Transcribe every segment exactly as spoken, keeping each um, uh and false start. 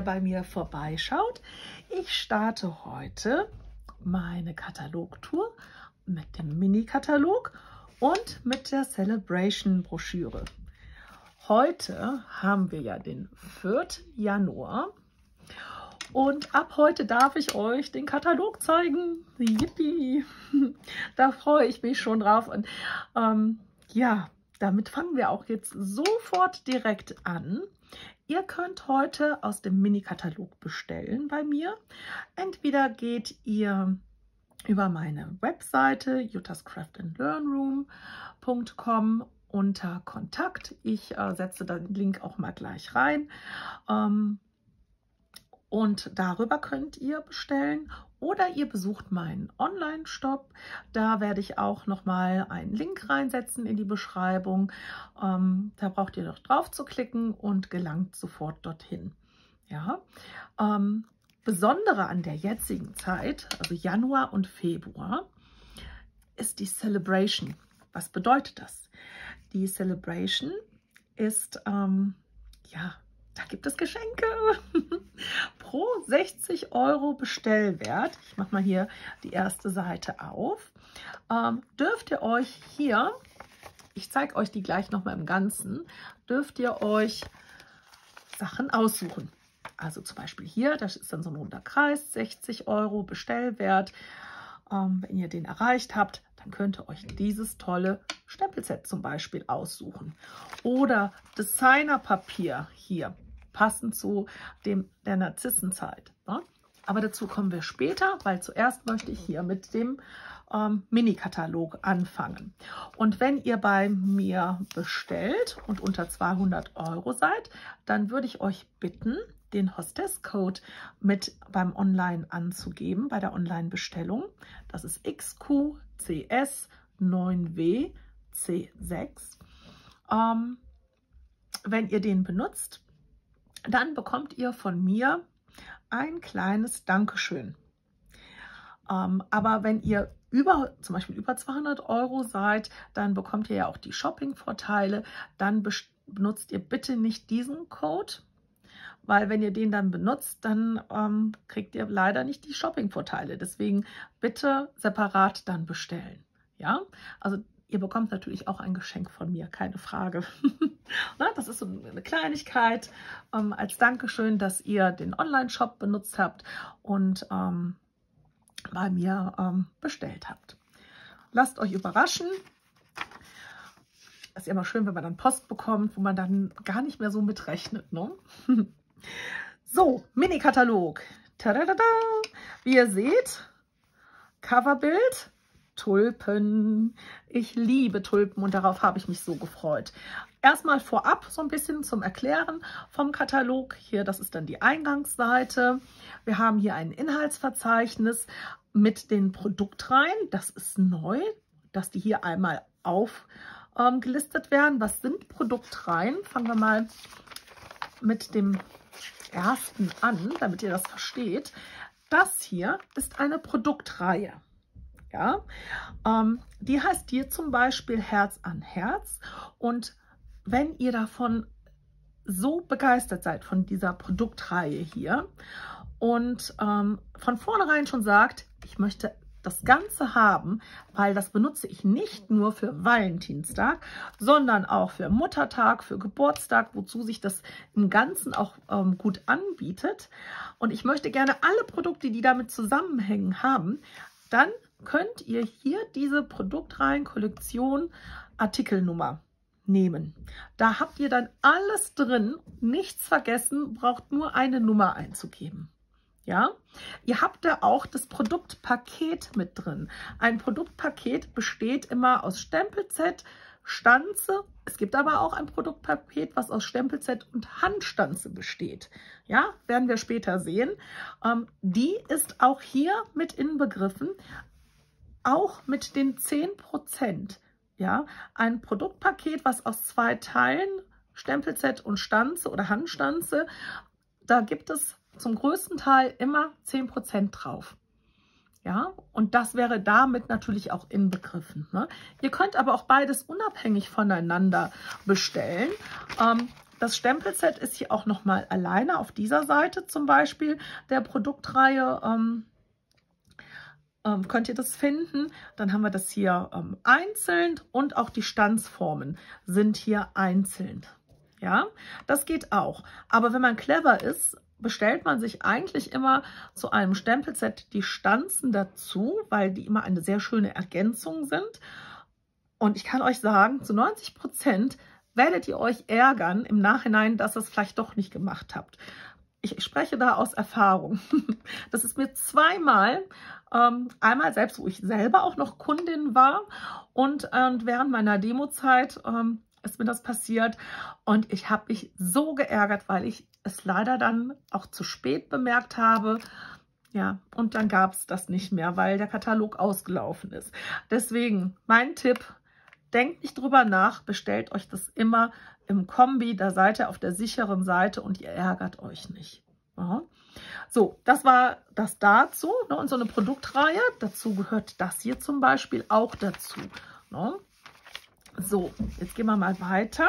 bei mir vorbeischaut. Ich starte heute meine Katalogtour mit dem Mini-Katalog und mit der Celebration-Broschüre. Heute haben wir ja den vierten Januar und ab heute darf ich euch den Katalog zeigen. Yippie! Da freue ich mich schon drauf und ähm, ja, damit fangen wir auch jetzt sofort direkt an. Ihr könnt heute aus dem Mini-Katalog bestellen bei mir. Entweder geht ihr über meine Webseite juttas craft and learn room punkt com unter Kontakt. Ich äh, setze den Link auch mal gleich rein. Ähm, und darüber könnt ihr bestellen. Oder ihr besucht meinen Online-Shop. Da werde ich auch noch mal einen Link reinsetzen in die Beschreibung. Ähm, da braucht ihr noch drauf zu klicken und gelangt sofort dorthin. Ja, ähm, Besondere an der jetzigen Zeit, also Januar und Februar, ist die Celebration. Was bedeutet das? Die Celebration ist, ähm, ja, da gibt es Geschenke pro sechzig Euro Bestellwert. Ich mache mal hier die erste Seite auf. Ähm, dürft ihr euch hier, ich zeige euch die gleich noch mal im Ganzen, dürft ihr euch Sachen aussuchen. Also zum Beispiel hier, das ist dann so ein runder Kreis, sechzig Euro Bestellwert. Ähm, wenn ihr den erreicht habt, dann könnt ihr euch dieses tolle Stempelset zum Beispiel aussuchen. Oder Designerpapier hier, passend zu dem der Narzissenzeit. Ne? Aber dazu kommen wir später, weil zuerst möchte ich hier mit dem ähm, Mini-Katalog anfangen. Und wenn ihr bei mir bestellt und unter zweihundert Euro seid, dann würde ich euch bitten, den Hostess-Code mit beim Online anzugeben, bei der Online-Bestellung. Das ist X Q C S neun W C sechs. Ähm, wenn ihr den benutzt, dann bekommt ihr von mir ein kleines Dankeschön. Ähm, aber wenn ihr über, zum Beispiel über zweihundert Euro seid, dann bekommt ihr ja auch die Shopping-Vorteile. Dann benutzt ihr bitte nicht diesen Code, weil wenn ihr den dann benutzt, dann ähm, kriegt ihr leider nicht die Shopping-Vorteile. Deswegen bitte separat dann bestellen. Ja, also ihr bekommt natürlich auch ein Geschenk von mir, keine Frage. Na, das ist so eine Kleinigkeit ähm, als Dankeschön, dass ihr den Online-Shop benutzt habt und ähm, bei mir ähm, bestellt habt. Lasst euch überraschen. Das ist ja immer schön, wenn man dann Post bekommt, wo man dann gar nicht mehr so mitrechnet. Ne? So, Mini-Katalog. Tadadada. Wie ihr seht, Coverbild. Tulpen. Ich liebe Tulpen und darauf habe ich mich so gefreut. Erstmal vorab so ein bisschen zum Erklären vom Katalog. Hier, das ist dann die Eingangsseite. Wir haben hier ein Inhaltsverzeichnis mit den Produktreihen. Das ist neu, dass die hier einmal aufgelistet ähm, werden. Was sind Produktreihen? Fangen wir mal mit dem ersten an, damit ihr das versteht. Das hier ist eine Produktreihe. Ja, ähm, die heißt hier zum Beispiel Herz an Herz. Und wenn ihr davon so begeistert seid von dieser Produktreihe hier und ähm, von vornherein schon sagt, ich möchte das Ganze haben, weil das benutze ich nicht nur für Valentinstag, sondern auch für Muttertag, für Geburtstag, wozu sich das im Ganzen auch ähm, gut anbietet. Und ich möchte gerne alle Produkte, die damit zusammenhängen, haben, dann könnt ihr hier diese Produktreihen-Kollektion Artikelnummer nehmen. Da habt ihr dann alles drin, nichts vergessen, braucht nur eine Nummer einzugeben. Ja, ihr habt da auch das Produktpaket mit drin. Ein Produktpaket besteht immer aus Stempelset, Stanze. Es gibt aber auch ein Produktpaket, was aus Stempelset und Handstanze besteht. Ja, werden wir später sehen. Ähm, die ist auch hier mit inbegriffen. Auch mit den zehn Prozent, ja, ein Produktpaket, was aus zwei Teilen, Stempelset und Stanze oder Handstanze, da gibt es zum größten Teil immer zehn Prozent drauf. Ja, und das wäre damit natürlich auch inbegriffen. Ne? Ihr könnt aber auch beides unabhängig voneinander bestellen. Ähm, das Stempelset ist hier auch nochmal alleine auf dieser Seite zum Beispiel der Produktreihe. Ähm, ähm, könnt ihr das finden. Dann haben wir das hier ähm, einzeln und auch die Stanzformen sind hier einzeln. Ja, das geht auch. Aber wenn man clever ist, bestellt man sich eigentlich immer zu einem Stempelset die Stanzen dazu, weil die immer eine sehr schöne Ergänzung sind. Und ich kann euch sagen, zu neunzig Prozent werdet ihr euch ärgern im Nachhinein, dass ihr es vielleicht doch nicht gemacht habt. Ich spreche da aus Erfahrung. Das ist mir zweimal, ähm, einmal selbst, wo ich selber auch noch Kundin war und äh, während meiner Demozeit ähm, ist mir das passiert und ich habe mich so geärgert, weil ich es leider dann auch zu spät bemerkt habe. Ja, und dann gab es das nicht mehr, weil der Katalog ausgelaufen ist. Deswegen mein Tipp, denkt nicht drüber nach, bestellt euch das immer im Kombi, da seid ihr auf der sicheren Seite und ihr ärgert euch nicht. Ja. So, das war das dazu, ne, und so eine Produktreihe, dazu gehört das hier zum Beispiel auch dazu. Ne. So, jetzt gehen wir mal weiter.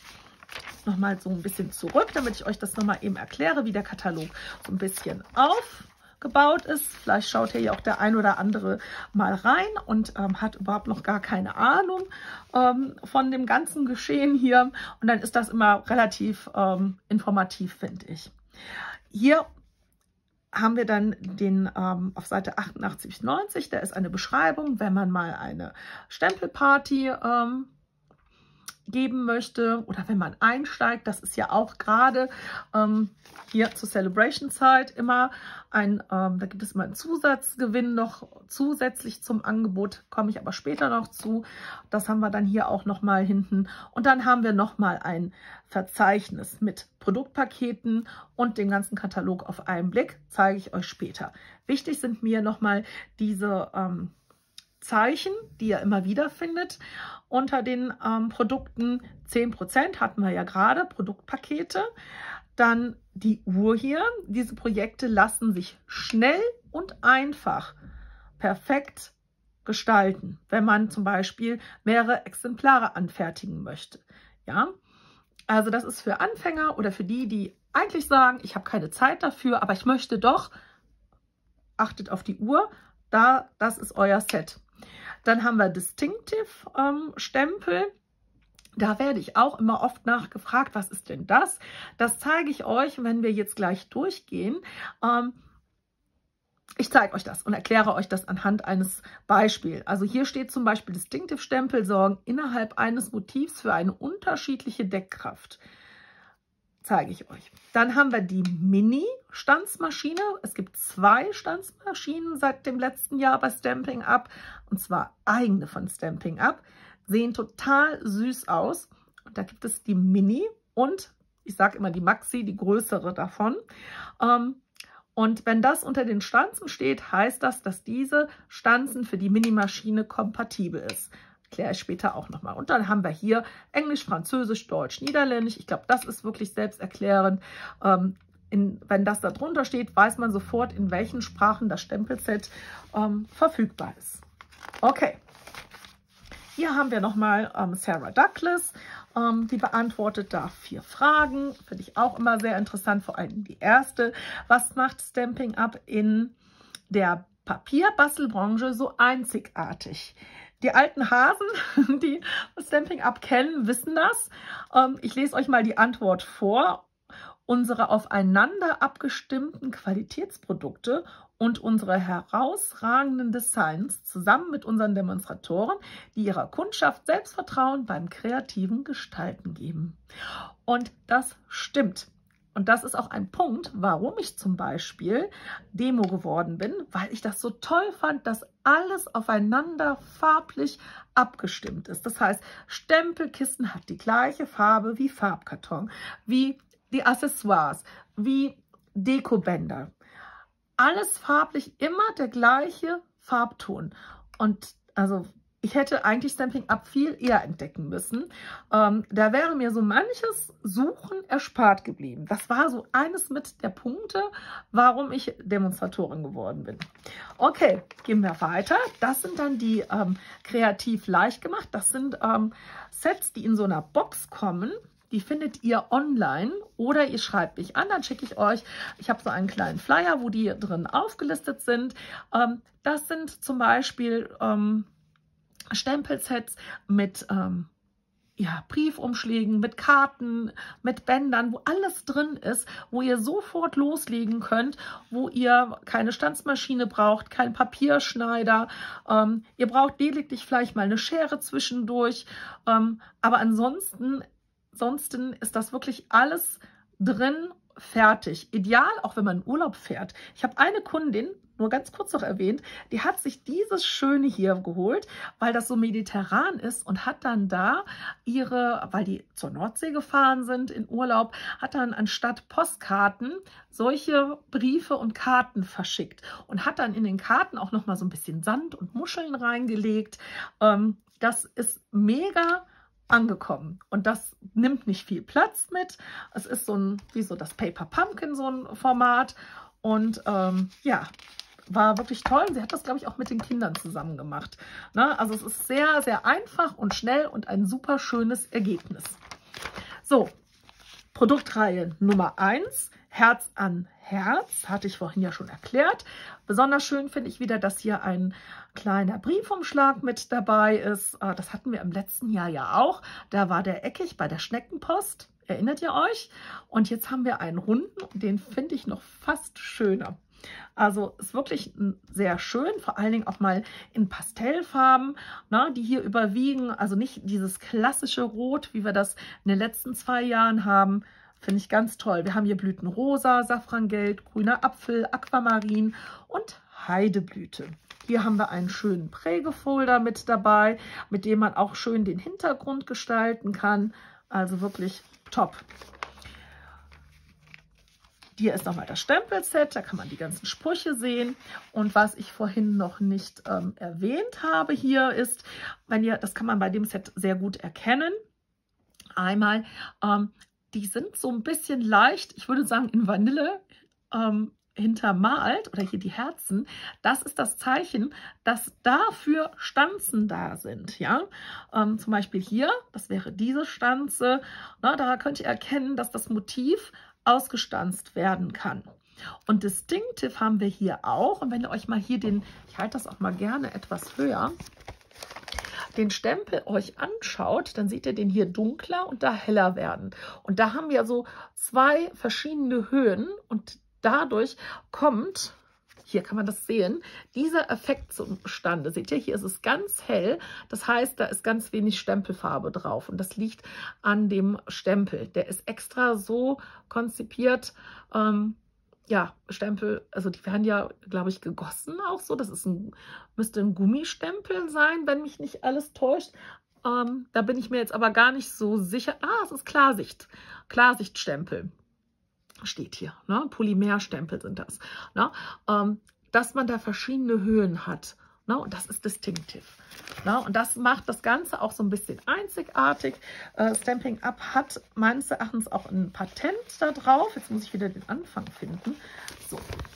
Nochmal so ein bisschen zurück, damit ich euch das nochmal eben erkläre, wie der Katalog so ein bisschen aufgebaut ist. Vielleicht schaut hier ja auch der ein oder andere mal rein und ähm, hat überhaupt noch gar keine Ahnung ähm, von dem ganzen Geschehen hier. Und dann ist das immer relativ ähm, informativ, finde ich. Hier haben wir dann den ähm, auf Seite achtundachtzig bis neunzig, da ist eine Beschreibung, wenn man mal eine Stempelparty ähm, geben möchte oder wenn man einsteigt. Das ist ja auch gerade ähm, hier zur Celebration-Zeit immer ein, ähm, da gibt es immer einen Zusatzgewinn noch zusätzlich zum Angebot, komme ich aber später noch zu. Das haben wir dann hier auch noch mal hinten. Und dann haben wir noch mal ein Verzeichnis mit Produktpaketen und dem ganzen Katalog auf einen Blick, zeige ich euch später. Wichtig sind mir noch mal diese ähm, Zeichen, die ihr immer wieder findet unter den ähm, Produkten. zehn Prozent hatten wir ja gerade, Produktpakete. Dann die Uhr hier. Diese Projekte lassen sich schnell und einfach perfekt gestalten, wenn man zum Beispiel mehrere Exemplare anfertigen möchte. Ja, also das ist für Anfänger oder für die, die eigentlich sagen, ich habe keine Zeit dafür, aber ich möchte doch. Achtet auf die Uhr, da, das ist euer Set. Dann haben wir Distinctive ähm, Stempel. Da werde ich auch immer oft nachgefragt, was ist denn das? Das zeige ich euch, wenn wir jetzt gleich durchgehen. Ähm, ich zeige euch das und erkläre euch das anhand eines Beispiels. Also hier steht zum Beispiel, Distinctive Stempel sorgen innerhalb eines Motivs für eine unterschiedliche Deckkraft. Zeige ich euch. Dann haben wir die Mini-Stanzmaschine. Es gibt zwei Stanzmaschinen seit dem letzten Jahr bei Stampin' Up, und zwar eigene von Stampin' Up. Sehen total süß aus. Und da gibt es die Mini und ich sage immer die Maxi, die größere davon. Und wenn das unter den Stanzen steht, heißt das, dass diese Stanzen für die Mini-Maschine kompatibel ist. Erkläre ich später auch nochmal. Und dann haben wir hier Englisch, Französisch, Deutsch, Niederländisch. Ich glaube, das ist wirklich selbsterklärend. Ähm, in, wenn das da drunter steht, weiß man sofort, in welchen Sprachen das Stempelset ähm, verfügbar ist. Okay. Hier haben wir nochmal ähm, Sarah Douglas. Ähm, die beantwortet da vier Fragen. Finde ich auch immer sehr interessant. Vor allem die erste. Was macht Stampin' Up in der Papierbastelbranche so einzigartig? Die alten Hasen, die Stampin' Up kennen, wissen das. Ähm, ich lese euch mal die Antwort vor. Unsere aufeinander abgestimmten Qualitätsprodukte und unsere herausragenden Designs zusammen mit unseren Demonstratoren, die ihrer Kundschaft Selbstvertrauen beim kreativen Gestalten geben. Und das stimmt. Und das ist auch ein Punkt, warum ich zum Beispiel Demo geworden bin, weil ich das so toll fand, dass alles aufeinander farblich abgestimmt ist. Das heißt, Stempelkissen hat die gleiche Farbe wie Farbkarton, wie die Accessoires, wie Dekobänder. Alles farblich immer der gleiche Farbton. Und also ich hätte eigentlich Stampin' Up viel eher entdecken müssen. Ähm, da wäre mir so manches Suchen erspart geblieben. Das war so eines mit der Punkte, warum ich Demonstratorin geworden bin. Okay, gehen wir weiter. Das sind dann die ähm, kreativ leicht gemacht. Das sind ähm, Sets, die in so einer Box kommen. die findet ihr online oder ihr schreibt mich an, dann schicke ich euch, ich habe so einen kleinen Flyer, wo die drin aufgelistet sind. Ähm, das sind zum Beispiel ähm, Stempelsets mit ähm, ja, Briefumschlägen, mit Karten, mit Bändern, wo alles drin ist, wo ihr sofort loslegen könnt, wo ihr keine Stanzmaschine braucht, kein Papierschneider. Ähm, ihr braucht lediglich vielleicht mal eine Schere zwischendurch. Ähm, aber ansonsten, ansonsten ist das wirklich alles drin, fertig. Ideal, auch wenn man in Urlaub fährt. Ich habe eine Kundin, nur ganz kurz noch erwähnt, die hat sich dieses Schöne hier geholt, weil das so mediterran ist und hat dann da ihre, weil die zur Nordsee gefahren sind in Urlaub, hat dann anstatt Postkarten solche Briefe und Karten verschickt und hat dann in den Karten auch noch mal so ein bisschen Sand und Muscheln reingelegt. Ähm, das ist mega angekommen und das nimmt nicht viel Platz mit. Es ist so ein, wie so das Paper Pumpkin, so ein Format und ähm, ja, war wirklich toll. Sie hat das, glaube ich, auch mit den Kindern zusammen gemacht. Ne? Also es ist sehr, sehr einfach und schnell und ein super schönes Ergebnis. So, Produktreihe Nummer eins, Herz an Herz, hatte ich vorhin ja schon erklärt. Besonders schön finde ich wieder, dass hier ein kleiner Briefumschlag mit dabei ist. Das hatten wir im letzten Jahr ja auch. Da war der eckig bei der Schneckenpost. Erinnert ihr euch? Und jetzt haben wir einen runden, den finde ich noch fast schöner. Also ist wirklich sehr schön, vor allen Dingen auch mal in Pastellfarben, ne, die hier überwiegen. Also nicht dieses klassische Rot, wie wir das in den letzten zwei Jahren haben. Finde ich ganz toll. Wir haben hier Blütenrosa, Safrangelb, grüner Apfel, Aquamarin und Heideblüte. Hier haben wir einen schönen Prägefolder mit dabei, mit dem man auch schön den Hintergrund gestalten kann. Also wirklich top. Hier ist nochmal das Stempelset, da kann man die ganzen Sprüche sehen. Und was ich vorhin noch nicht ähm, erwähnt habe hier ist, wenn ihr, das kann man bei dem Set sehr gut erkennen, einmal, ähm, die sind so ein bisschen leicht, ich würde sagen in Vanille, ähm, hintermalt oder hier die Herzen. Das ist das Zeichen, dass dafür Stanzen da sind. Ja, ähm, zum Beispiel hier, das wäre diese Stanze. Na, da könnt ihr erkennen, dass das Motiv ausgestanzt werden kann. Und Distinctive haben wir hier auch. Und wenn ihr euch mal hier den, ich halte das auch mal gerne etwas höher, den Stempel euch anschaut, dann seht ihr den hier dunkler und da heller werden. Und da haben wir so zwei verschiedene Höhen und dadurch kommt, hier kann man das sehen, dieser Effekt zustande. Seht ihr, hier ist es ganz hell. Das heißt, da ist ganz wenig Stempelfarbe drauf. Und das liegt an dem Stempel. Der ist extra so konzipiert, ähm, ja, Stempel, also die werden ja, glaube ich, gegossen auch so. Das ist ein, müsste ein Gummistempel sein, wenn mich nicht alles täuscht. Ähm, da bin ich mir jetzt aber gar nicht so sicher. Ah, es ist Klarsicht. Klarsichtstempel. Steht hier, ne? Polymerstempel sind das, ne? Ähm, dass man da verschiedene Höhen hat, ne? Und das ist Distinctive, ne? Und das macht das Ganze auch so ein bisschen einzigartig. Äh, Stampin' Up hat meines Erachtens auch ein Patent da drauf. Jetzt muss ich wieder den Anfang finden. So.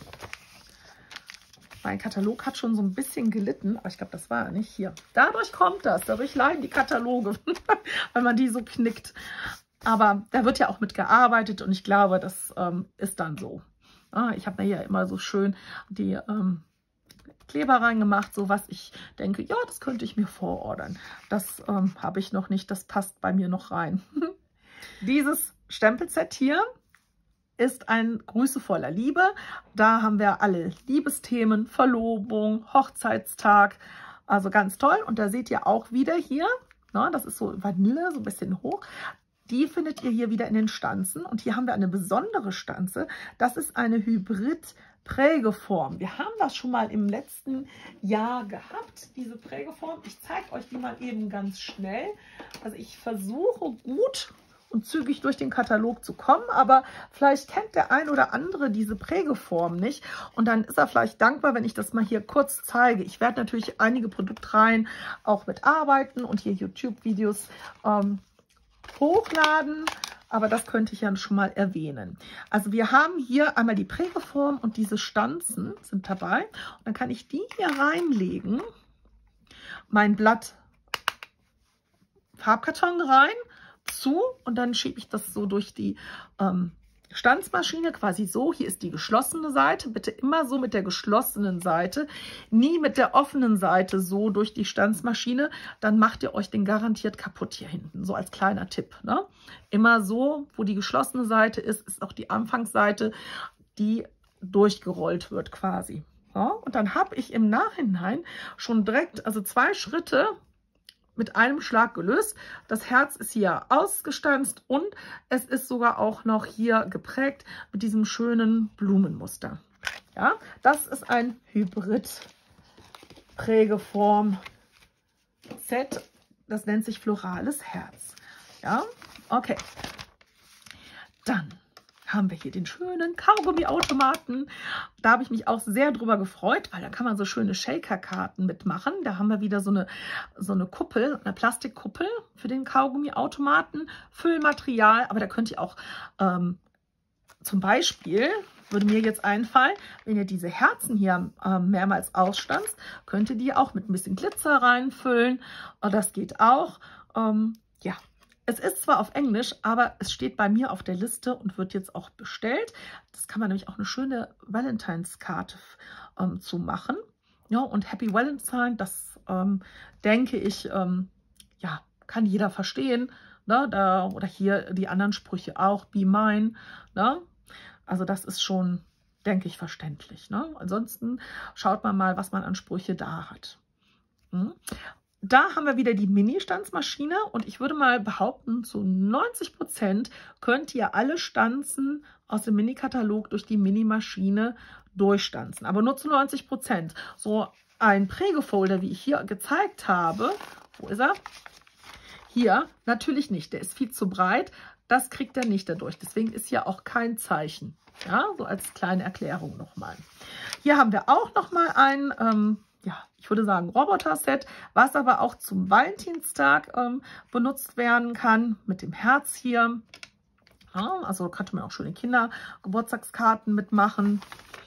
Mein Katalog hat schon so ein bisschen gelitten, aber ich glaube, das war nicht hier. Dadurch kommt das, dadurch leiden die Kataloge, wenn man die so knickt. Aber da wird ja auch mit gearbeitet und ich glaube, das ähm, ist dann so. Ah, ich habe mir hier immer so schön die ähm, Kleber reingemacht, so was ich denke, ja, das könnte ich mir vorordern. Das ähm, habe ich noch nicht, das passt bei mir noch rein. Dieses Stempelset hier ist ein Grüße voller Liebe. Da haben wir alle Liebesthemen, Verlobung, Hochzeitstag, also ganz toll. Und da seht ihr auch wieder hier, na, das ist so Vanille, so ein bisschen hoch. Die findet ihr hier wieder in den Stanzen. Und hier haben wir eine besondere Stanze. Das ist eine Hybrid-Prägeform. Wir haben das schon mal im letzten Jahr gehabt, diese Prägeform. Ich zeige euch die mal eben ganz schnell. Also ich versuche gut und zügig durch den Katalog zu kommen, aber vielleicht kennt der ein oder andere diese Prägeform nicht und dann ist er vielleicht dankbar, wenn ich das mal hier kurz zeige. Ich werde natürlich einige Produktreihen auch mitarbeiten und hier YouTube-Videos ähm, hochladen, aber das könnte ich ja schon mal erwähnen. Also wir haben hier einmal die Prägeform und diese Stanzen sind dabei. Und dann kann ich die hier reinlegen, mein Blatt Farbkarton rein, zu und dann schiebe ich das so durch die ähm, Stanzmaschine, quasi so. Hier ist die geschlossene Seite. Bitte immer so mit der geschlossenen Seite, nie mit der offenen Seite so durch die Stanzmaschine. Dann macht ihr euch den garantiert kaputt hier hinten. So als kleiner Tipp. Ne? Immer so, wo die geschlossene Seite ist, ist auch die Anfangsseite, die durchgerollt wird quasi. Ja? Und dann habe ich im Nachhinein schon direkt, also zwei Schritte mit einem Schlag gelöst. Das Herz ist hier ausgestanzt und es ist sogar auch noch hier geprägt mit diesem schönen Blumenmuster. Ja, das ist ein Hybrid-Prägeform-Set. Das nennt sich Florales Herz. Ja, okay. Dann haben wir hier den schönen Kaugummi-Automaten. Da habe ich mich auch sehr drüber gefreut, weil da kann man so schöne Shaker-Karten mitmachen. Da haben wir wieder so eine, so eine Kuppel, eine Plastikkuppel für den Kaugummi-Automaten. Füllmaterial, aber da könnt ihr auch ähm, zum Beispiel, würde mir jetzt einfallen, wenn ihr diese Herzen hier ähm, mehrmals ausstanzt, könnt ihr die auch mit ein bisschen Glitzer reinfüllen. Das geht auch. Ähm, ja. Es ist zwar auf Englisch, aber es steht bei mir auf der Liste und wird jetzt auch bestellt. Das kann man nämlich auch eine schöne Valentine's-Karte ähm, zu machen. Ja, und Happy Valentine, das ähm, denke ich, ähm, ja, kann jeder verstehen. Ne? Da, oder hier die anderen Sprüche auch, Be Mine. Ne? Also das ist schon, denke ich, verständlich. Ne? Ansonsten schaut man mal, was man an Sprüche da hat. Hm? Da haben wir wieder die Mini-Stanzmaschine und ich würde mal behaupten, zu neunzig Prozent könnt ihr alle Stanzen aus dem Mini-Katalog durch die Mini-Maschine durchstanzen. Aber nur zu neunzig Prozent. So ein Prägefolder, wie ich hier gezeigt habe, wo ist er? Hier natürlich nicht, der ist viel zu breit. Das kriegt er nicht dadurch. Deswegen ist hier auch kein Zeichen. Ja, so als kleine Erklärung nochmal. Hier haben wir auch nochmal ein... Ähm, ja, ich würde sagen Roboter-Set, was aber auch zum Valentinstag ähm, benutzt werden kann, mit dem Herz hier. Ja, also könnte man auch schöne Kindergeburtstagskarten mitmachen.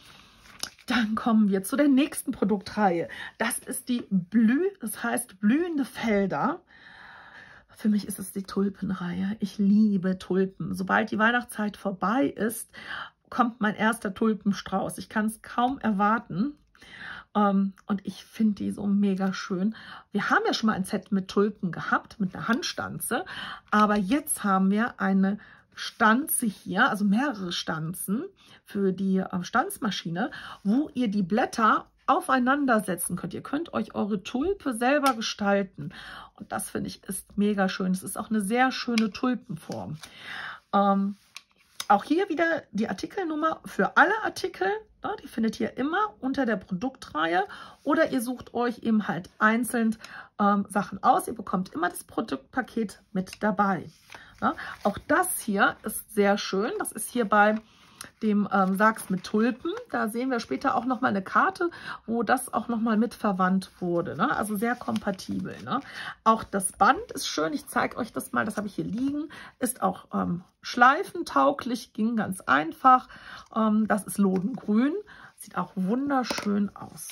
Dann kommen wir zu der nächsten Produktreihe. Das ist die Blü, das heißt blühende Felder. Für mich ist es die Tulpenreihe. Ich liebe Tulpen. Sobald die Weihnachtszeit vorbei ist, kommt mein erster Tulpenstrauß. Ich kann es kaum erwarten. Um, und ich finde die so mega schön. Wir haben ja schon mal ein Set mit Tulpen gehabt, mit einer Handstanze. Aber jetzt haben wir eine Stanze hier, also mehrere Stanzen für die äh, Stanzmaschine, wo ihr die Blätter aufeinander setzen könnt. Ihr könnt euch eure Tulpe selber gestalten. Und das finde ich ist mega schön. Es ist auch eine sehr schöne Tulpenform. Um, Auch hier wieder die Artikelnummer für alle Artikel. Ja, die findet ihr immer unter der Produktreihe. Oder ihr sucht euch eben halt einzeln ähm, Sachen aus. Ihr bekommt immer das Produktpaket mit dabei. Ja, auch das hier ist sehr schön. Das ist hier bei dem ähm, Sachs mit Tulpen. Da sehen wir später auch nochmal eine Karte, wo das auch nochmal mit verwandt wurde. Ne? Also sehr kompatibel. Ne? Auch das Band ist schön. Ich zeige euch das mal. Das habe ich hier liegen. Ist auch ähm, schleifentauglich. Ging ganz einfach. Ähm, das ist Lodengrün. Sieht auch wunderschön aus.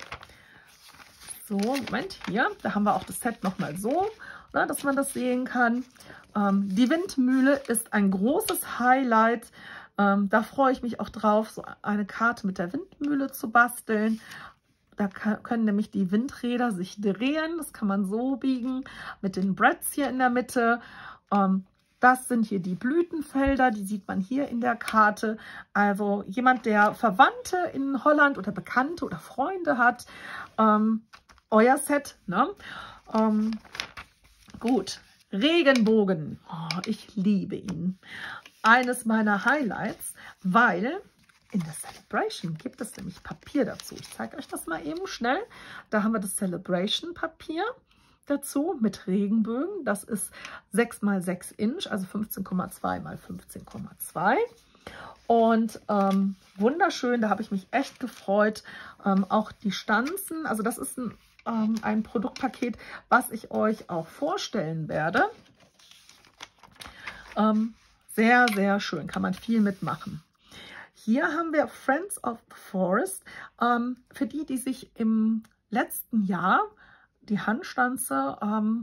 So, Moment, hier. Da haben wir auch das Set nochmal so, ne, dass man das sehen kann. Ähm, die Windmühle ist ein großes Highlight. Ähm, da freue ich mich auch drauf, so eine Karte mit der Windmühle zu basteln. Da kann, können nämlich die Windräder sich drehen. Das kann man so biegen mit den Brads hier in der Mitte. Ähm, das sind hier die Blütenfelder, die sieht man hier in der Karte. Also jemand, der Verwandte in Holland oder Bekannte oder Freunde hat, ähm, euer Set. Ne? Ähm, gut, Regenbogen. Oh, ich liebe ihn. Eines meiner Highlights, weil in der Celebration gibt es nämlich Papier dazu. Ich zeige euch das mal eben schnell. Da haben wir das Celebration Papier dazu mit Regenbögen. Das ist sechs mal sechs Inch, also fünfzehn Komma zwei mal fünfzehn Komma zwei. Und ähm, wunderschön, da habe ich mich echt gefreut. Ähm, auch die Stanzen, also das ist ein, ähm, ein Produktpaket, was ich euch auch vorstellen werde. Ähm, Sehr, sehr schön. Kann man viel mitmachen. Hier haben wir Friends of the Forest. Ähm, für die, die sich im letzten Jahr die Handstanze ähm,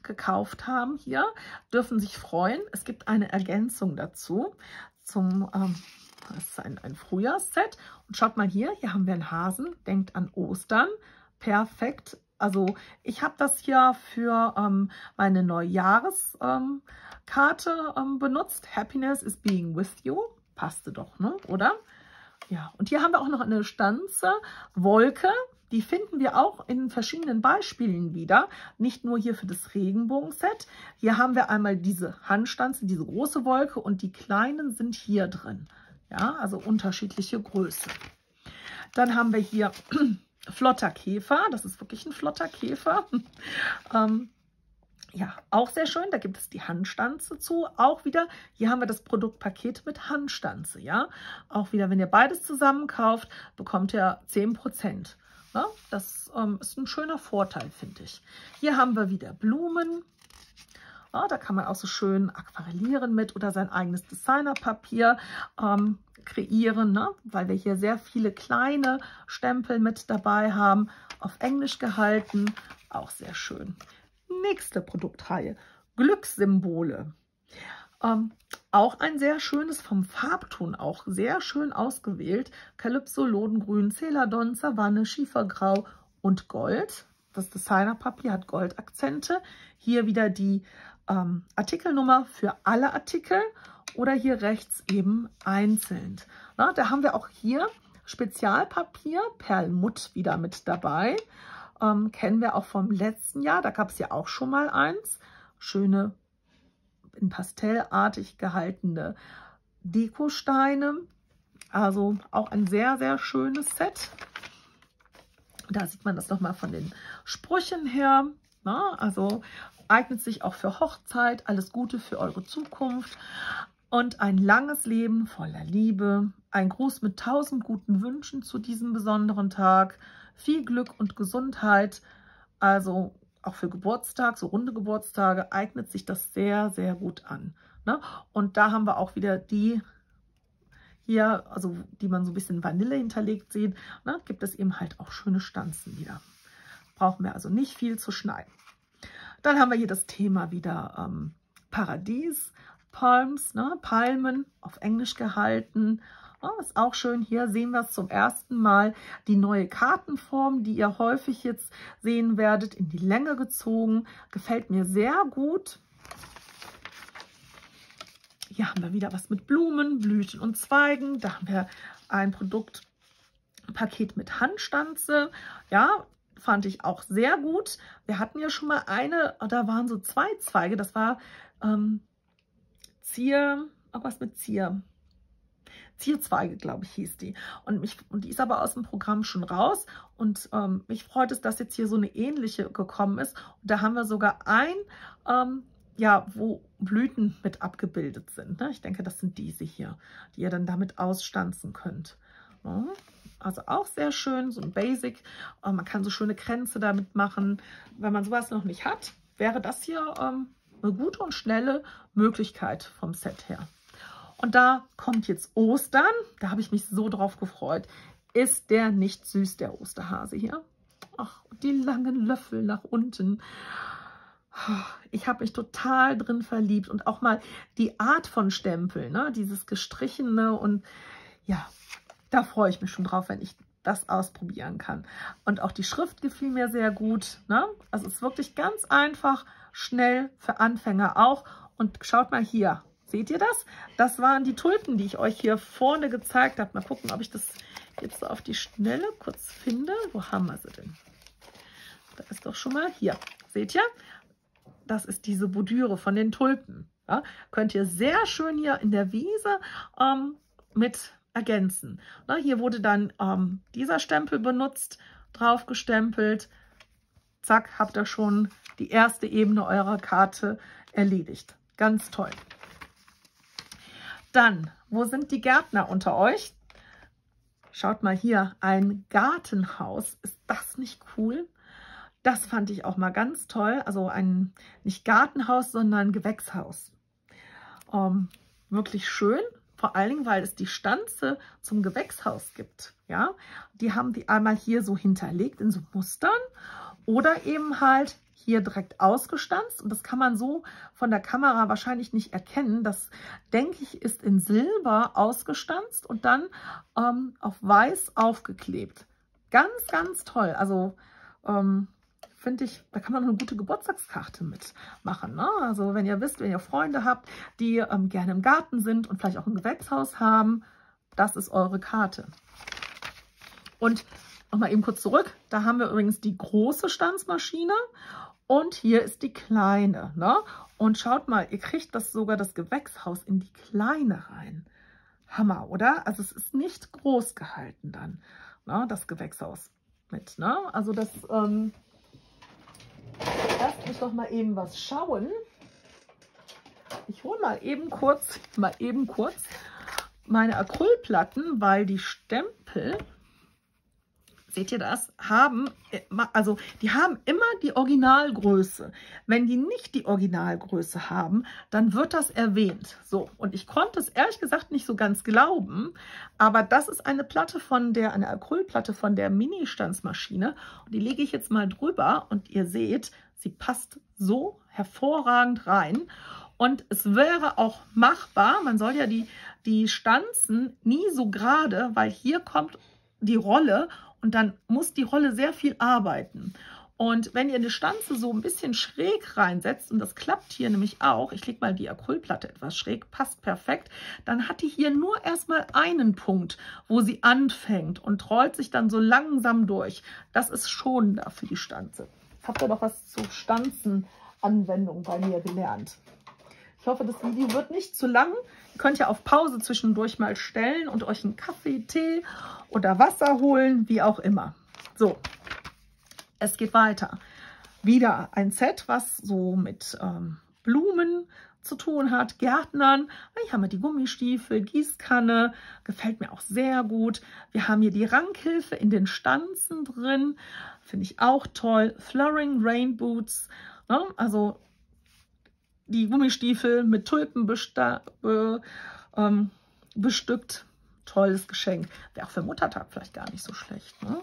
gekauft haben hier, dürfen sich freuen. Es gibt eine Ergänzung dazu zum ähm, das ist ein, ein Frühjahrsset. Und schaut mal hier, hier haben wir einen Hasen. Denkt an Ostern. Perfekt. Also ich habe das hier für ähm, meine Neujahreskarte ähm, ähm, benutzt. Happiness is being with you. Passte doch, ne? Oder? Ja, und hier haben wir auch noch eine Stanze, Wolke. Die finden wir auch in verschiedenen Beispielen wieder. Nicht nur hier für das Regenbogenset. Hier haben wir einmal diese Handstanze, diese große Wolke und die kleinen sind hier drin. Ja, also unterschiedliche Größe. Dann haben wir hier flotter Käfer. Das ist wirklich ein flotter Käfer. ähm, ja, auch sehr schön. Da gibt es die Handstanze zu. Auch wieder, hier haben wir das Produktpaket mit Handstanze. Ja, auch wieder, wenn ihr beides zusammen kauft, bekommt ihr zehn Prozent. Ja, das ähm, ist ein schöner Vorteil, finde ich. Hier haben wir wieder Blumen. Ja, da kann man auch so schön aquarellieren mit oder sein eigenes Designerpapier ähm, kreieren, ne? Weil wir hier sehr viele kleine Stempel mit dabei haben, auf Englisch gehalten, auch sehr schön. Nächste Produktreihe, Glückssymbole. Ähm, auch ein sehr schönes, vom Farbton auch sehr schön ausgewählt. Calypso, Lodengrün, Celadon, Savanne, Schiefergrau und Gold. Das Designerpapier hat Goldakzente. Hier wieder die ähm, Artikelnummer für alle Artikel oder hier rechts eben einzeln. Na, da haben wir auch hier Spezialpapier, Perlmutt wieder mit dabei. Ähm, kennen wir auch vom letzten Jahr. Da gab es ja auch schon mal eins. Schöne, in pastellartig gehaltene Dekosteine. Also auch ein sehr, sehr schönes Set. Da sieht man das nochmal von den Sprüchen her. Na, also eignet sich auch für Hochzeit. Alles Gute für eure Zukunft. Und ein langes Leben voller Liebe. Ein Gruß mit tausend guten Wünschen zu diesem besonderen Tag. Viel Glück und Gesundheit. Also auch für Geburtstag, so runde Geburtstage, eignet sich das sehr, sehr gut an. Ne? Und da haben wir auch wieder die hier, also die man so ein bisschen Vanille hinterlegt sieht, ne? Gibt es eben halt auch schöne Stanzen wieder. Brauchen wir also nicht viel zu schneiden. Dann haben wir hier das Thema wieder ähm, Paradies, Palms, ne? Palmen, auf Englisch gehalten. Ja, ist auch schön. Hier sehen wir es zum ersten Mal, die neue Kartenform, die ihr häufig jetzt sehen werdet, in die Länge gezogen. Gefällt mir sehr gut. Hier haben wir wieder was mit Blumen, Blüten und Zweigen. Da haben wir ein Produktpaket mit Handstanze. Ja, fand ich auch sehr gut. Wir hatten ja schon mal eine, da waren so zwei Zweige. Das war ähm, Zier, auch was mit Zier. Zierzweige, glaube ich, hieß die. Und, mich, und die ist aber aus dem Programm schon raus. Und ähm, mich freut es, dass jetzt hier so eine ähnliche gekommen ist. Und da haben wir sogar ein, ähm, ja, wo Blüten mit abgebildet sind. Ne? Ich denke, das sind diese hier, die ihr dann damit ausstanzen könnt. Ja, also auch sehr schön, so ein Basic. Ähm, man kann so schöne Kränze damit machen. Wenn man sowas noch nicht hat, wäre das hier ähm, eine gute und schnelle Möglichkeit vom Set her. Und da kommt jetzt Ostern. Da habe ich mich so drauf gefreut. Ist der nicht süß, der Osterhase hier? Ach, die langen Löffel nach unten. Ich habe mich total drin verliebt. Und auch mal die Art von Stempel, ne? Dieses gestrichene. Und ja, da freue ich mich schon drauf, wenn ich das ausprobieren kann. Und auch die Schrift gefiel mir sehr gut. Ne? Also es ist wirklich ganz einfach, schnell, für Anfänger auch. Und schaut mal hier. Seht ihr das? Das waren die Tulpen, die ich euch hier vorne gezeigt habe. Mal gucken, ob ich das jetzt so auf die Schnelle kurz finde. Wo haben wir sie denn? Da ist doch schon mal hier. Seht ihr? Das ist diese Bordüre von den Tulpen. Ja, könnt ihr sehr schön hier in der Wiese ähm, mit ergänzen. Na, hier wurde dann ähm, dieser Stempel benutzt, drauf gestempelt. Zack, habt ihr schon die erste Ebene eurer Karte erledigt. Ganz toll. Dann, wo sind die Gärtner unter euch? Schaut mal hier, ein Gartenhaus. Ist das nicht cool? Das fand ich auch mal ganz toll. Also ein, nicht Gartenhaus, sondern Gewächshaus. Ähm, wirklich schön. Vor allen Dingen, weil es die Stanze zum Gewächshaus gibt. Ja, die haben die einmal hier so hinterlegt in so Mustern. oder eben halt hier direkt ausgestanzt. Und das kann man so von der Kamera wahrscheinlich nicht erkennen. Das, denke ich, ist in Silber ausgestanzt und dann ähm, auf weiß aufgeklebt. Ganz, ganz toll. Also ähm, finde ich, da kann man noch eine gute Geburtstagskarte mitmachen. Ne? Also wenn ihr wisst, wenn ihr Freunde habt, die ähm, gerne im Garten sind und vielleicht auch ein Gewächshaus haben, das ist eure Karte. Und nochmal eben kurz zurück. Da haben wir übrigens die große Stanzmaschine und hier ist die kleine. Ne? Und schaut mal, ihr kriegt das sogar das Gewächshaus in die kleine rein. Hammer, oder? Also es ist nicht groß gehalten dann, ne? Das Gewächshaus mit. Ne? Also das, ähm, lasst mich doch mal eben was schauen. Ich hole mal eben kurz, mal eben kurz meine Acrylplatten, weil die Stempel, seht ihr das, haben, also die haben immer die Originalgröße. Wenn die nicht die Originalgröße haben, dann wird das erwähnt. So, und ich konnte es ehrlich gesagt nicht so ganz glauben, aber das ist eine Platte von der, eine Acrylplatte von der Mini-Stanzmaschine. Und die lege ich jetzt mal drüber und ihr seht, sie passt so hervorragend rein. Und es wäre auch machbar, man soll ja die, die Stanzen nie so gerade, weil hier kommt die Rolle und dann muss die Rolle sehr viel arbeiten. Und wenn ihr eine Stanze so ein bisschen schräg reinsetzt, und das klappt hier nämlich auch, ich lege mal die Acrylplatte etwas schräg, passt perfekt, dann hat die hier nur erstmal einen Punkt, wo sie anfängt und rollt sich dann so langsam durch. Das ist schonender für die Stanze. Habt ihr noch was zu Stanzenanwendung bei mir gelernt? Ich hoffe, das Video wird nicht zu lang. Ihr könnt ja auf Pause zwischendurch mal stellen und euch einen Kaffee, Tee oder Wasser holen, wie auch immer. So, es geht weiter. Wieder ein Set, was so mit ähm, Blumen zu tun hat, Gärtnern. Hier haben wir die Gummistiefel, Gießkanne, gefällt mir auch sehr gut. Wir haben hier die Rankhilfe in den Stanzen drin, finde ich auch toll. Flooring Rain Boots, ne? Also die Gummistiefel mit Tulpen be, ähm, bestückt. Tolles Geschenk. Wäre auch für Muttertag vielleicht gar nicht so schlecht. Ne?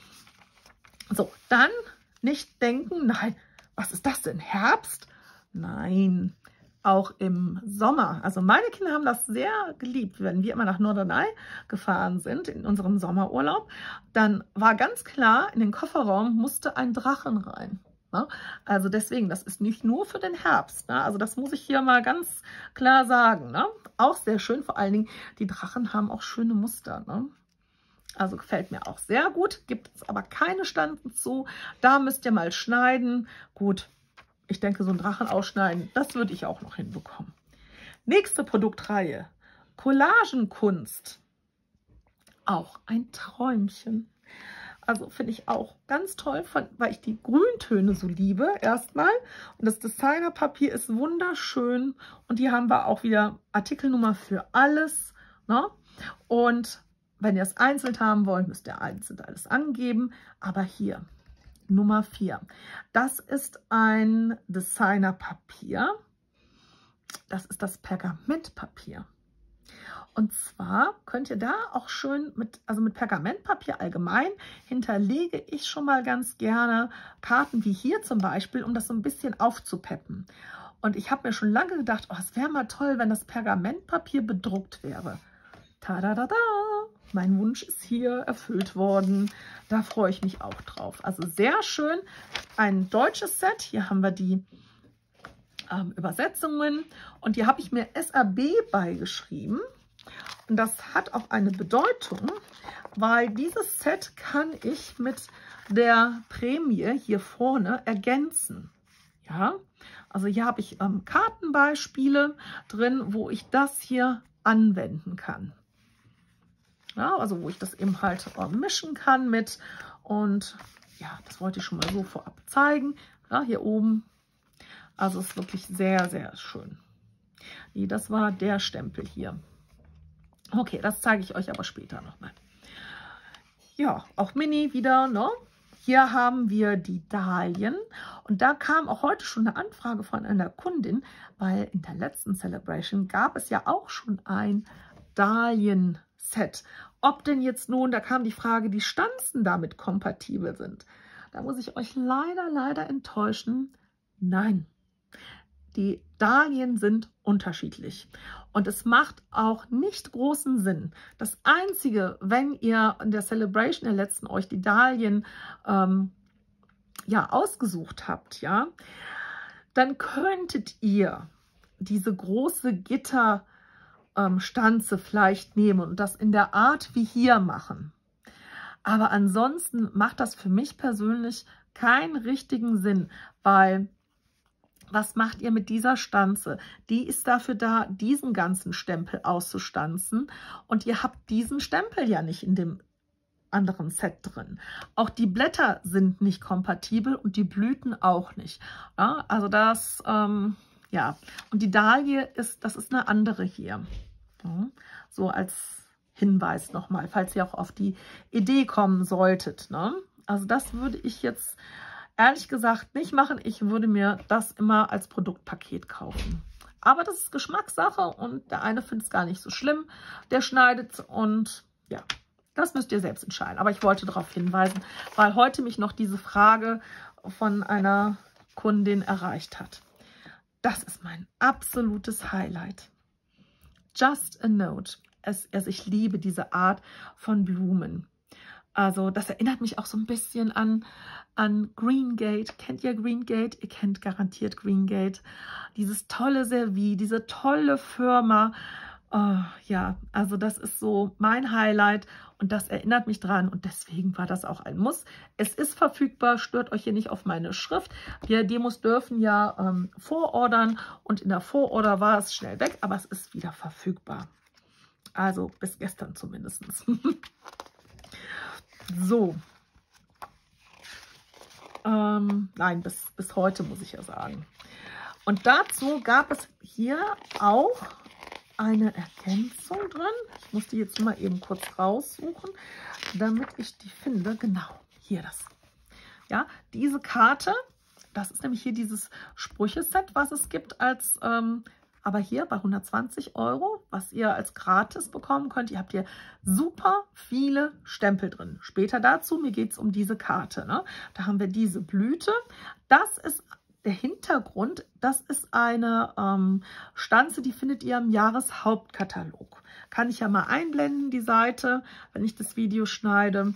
So, dann nicht denken, nein, was ist das denn? Herbst? Nein, auch im Sommer. Also meine Kinder haben das sehr geliebt. Wenn wir immer nach Norderney gefahren sind, in unserem Sommerurlaub, dann war ganz klar, in den Kofferraum musste ein Drachen rein. Also deswegen, das ist nicht nur für den Herbst. Ne? Also das muss ich hier mal ganz klar sagen. Ne? Auch sehr schön, vor allen Dingen, die Drachen haben auch schöne Muster. Ne? Also gefällt mir auch sehr gut. Gibt es aber keine Stanzen zu. Da müsst ihr mal schneiden. Gut, ich denke, so einen Drachen ausschneiden, das würde ich auch noch hinbekommen. Nächste Produktreihe, Collagenkunst. Auch ein Träumchen. Also finde ich auch ganz toll, weil ich die Grüntöne so liebe erstmal. Und das Designerpapier ist wunderschön. Und hier haben wir auch wieder Artikelnummer für alles. Ne? Und wenn ihr es einzeln haben wollt, müsst ihr einzeln alles angeben. Aber hier, Nummer vier. Das ist ein Designerpapier. Das ist das Pergamentpapier. Und zwar könnt ihr da auch schön mit, also mit Pergamentpapier allgemein, hinterlege ich schon mal ganz gerne Karten wie hier zum Beispiel, um das so ein bisschen aufzupeppen. Und ich habe mir schon lange gedacht, oh, es wäre mal toll, wenn das Pergamentpapier bedruckt wäre. Tada-da-da! Mein Wunsch ist hier erfüllt worden. Da freue ich mich auch drauf. Also sehr schön. Ein deutsches Set. Hier haben wir die ähm, Übersetzungen. Und hier habe ich mir S A B beigeschrieben. Und das hat auch eine Bedeutung, weil dieses Set kann ich mit der Prämie hier vorne ergänzen. Ja, also hier habe ich ähm, Kartenbeispiele drin, wo ich das hier anwenden kann. Ja, also wo ich das eben halt äh, mischen kann mit. Und ja, das wollte ich schon mal so vorab zeigen. Ja, hier oben. Also ist wirklich sehr, sehr schön. Nee, das war der Stempel hier. Okay, das zeige ich euch aber später nochmal. Ja, auch Mini wieder, ne? Hier haben wir die Dahlien. Und da kam auch heute schon eine Anfrage von einer Kundin, weil in der letzten Celebration gab es ja auch schon ein Dahlien-Set. Ob denn jetzt nun, da kam die Frage, die Stanzen damit kompatibel sind. Da muss ich euch leider, leider enttäuschen. Nein, die Dahlien sind unterschiedlich und es macht auch nicht großen Sinn. Das Einzige, wenn ihr in der Celebration der letzten euch die Dahlien ähm, ja, ausgesucht habt, ja, dann könntet ihr diese große Gitter ähm, Stanze vielleicht nehmen und das in der Art wie hier machen. Aber ansonsten macht das für mich persönlich keinen richtigen Sinn, weil was macht ihr mit dieser Stanze? Die ist dafür da, diesen ganzen Stempel auszustanzen und ihr habt diesen Stempel ja nicht in dem anderen Set drin. Auch die Blätter sind nicht kompatibel und die Blüten auch nicht. Ja, also das, ähm, ja, und die Dahlie ist, das ist eine andere hier. Ja, so als Hinweis nochmal, falls ihr auch auf die Idee kommen solltet. Ne? Also das würde ich jetzt ehrlich gesagt nicht machen. Ich würde mir das immer als Produktpaket kaufen. Aber das ist Geschmackssache und der eine findet es gar nicht so schlimm. Der schneidet und ja, das müsst ihr selbst entscheiden. Aber ich wollte darauf hinweisen, weil heute mich noch diese Frage von einer Kundin erreicht hat. Das ist mein absolutes Highlight. Just a Note. Es, also ich liebe diese Art von Blumen. Also das erinnert mich auch so ein bisschen an, an Greengate. Kennt ihr Greengate? Ihr kennt garantiert Greengate. Dieses tolle Service, diese tolle Firma. Oh, ja, also das ist so mein Highlight und das erinnert mich dran und deswegen war das auch ein Muss. Es ist verfügbar, stört euch hier nicht auf meine Schrift. Wir Demos dürfen ja ähm, vorordern und in der Vororder war es schnell weg, aber es ist wieder verfügbar. Also bis gestern zumindest. So. Ähm, nein, bis, bis heute muss ich ja sagen. Und dazu gab es hier auch eine Ergänzung drin. Ich muss die jetzt mal eben kurz raussuchen, damit ich die finde. Genau, hier das. Ja, diese Karte, das ist nämlich hier dieses Sprüche-Set, was es gibt als, ähm, aber hier bei hundertzwanzig Euro, was ihr als gratis bekommen könnt. Ihr habt hier super viele Stempel drin. Später dazu, mir geht es um diese Karte. Ne? Da haben wir diese Blüte. Das ist der Hintergrund, das ist eine ähm, Stanze, die findet ihr im Jahreshauptkatalog. Kann ich ja mal einblenden, die Seite, wenn ich das Video schneide.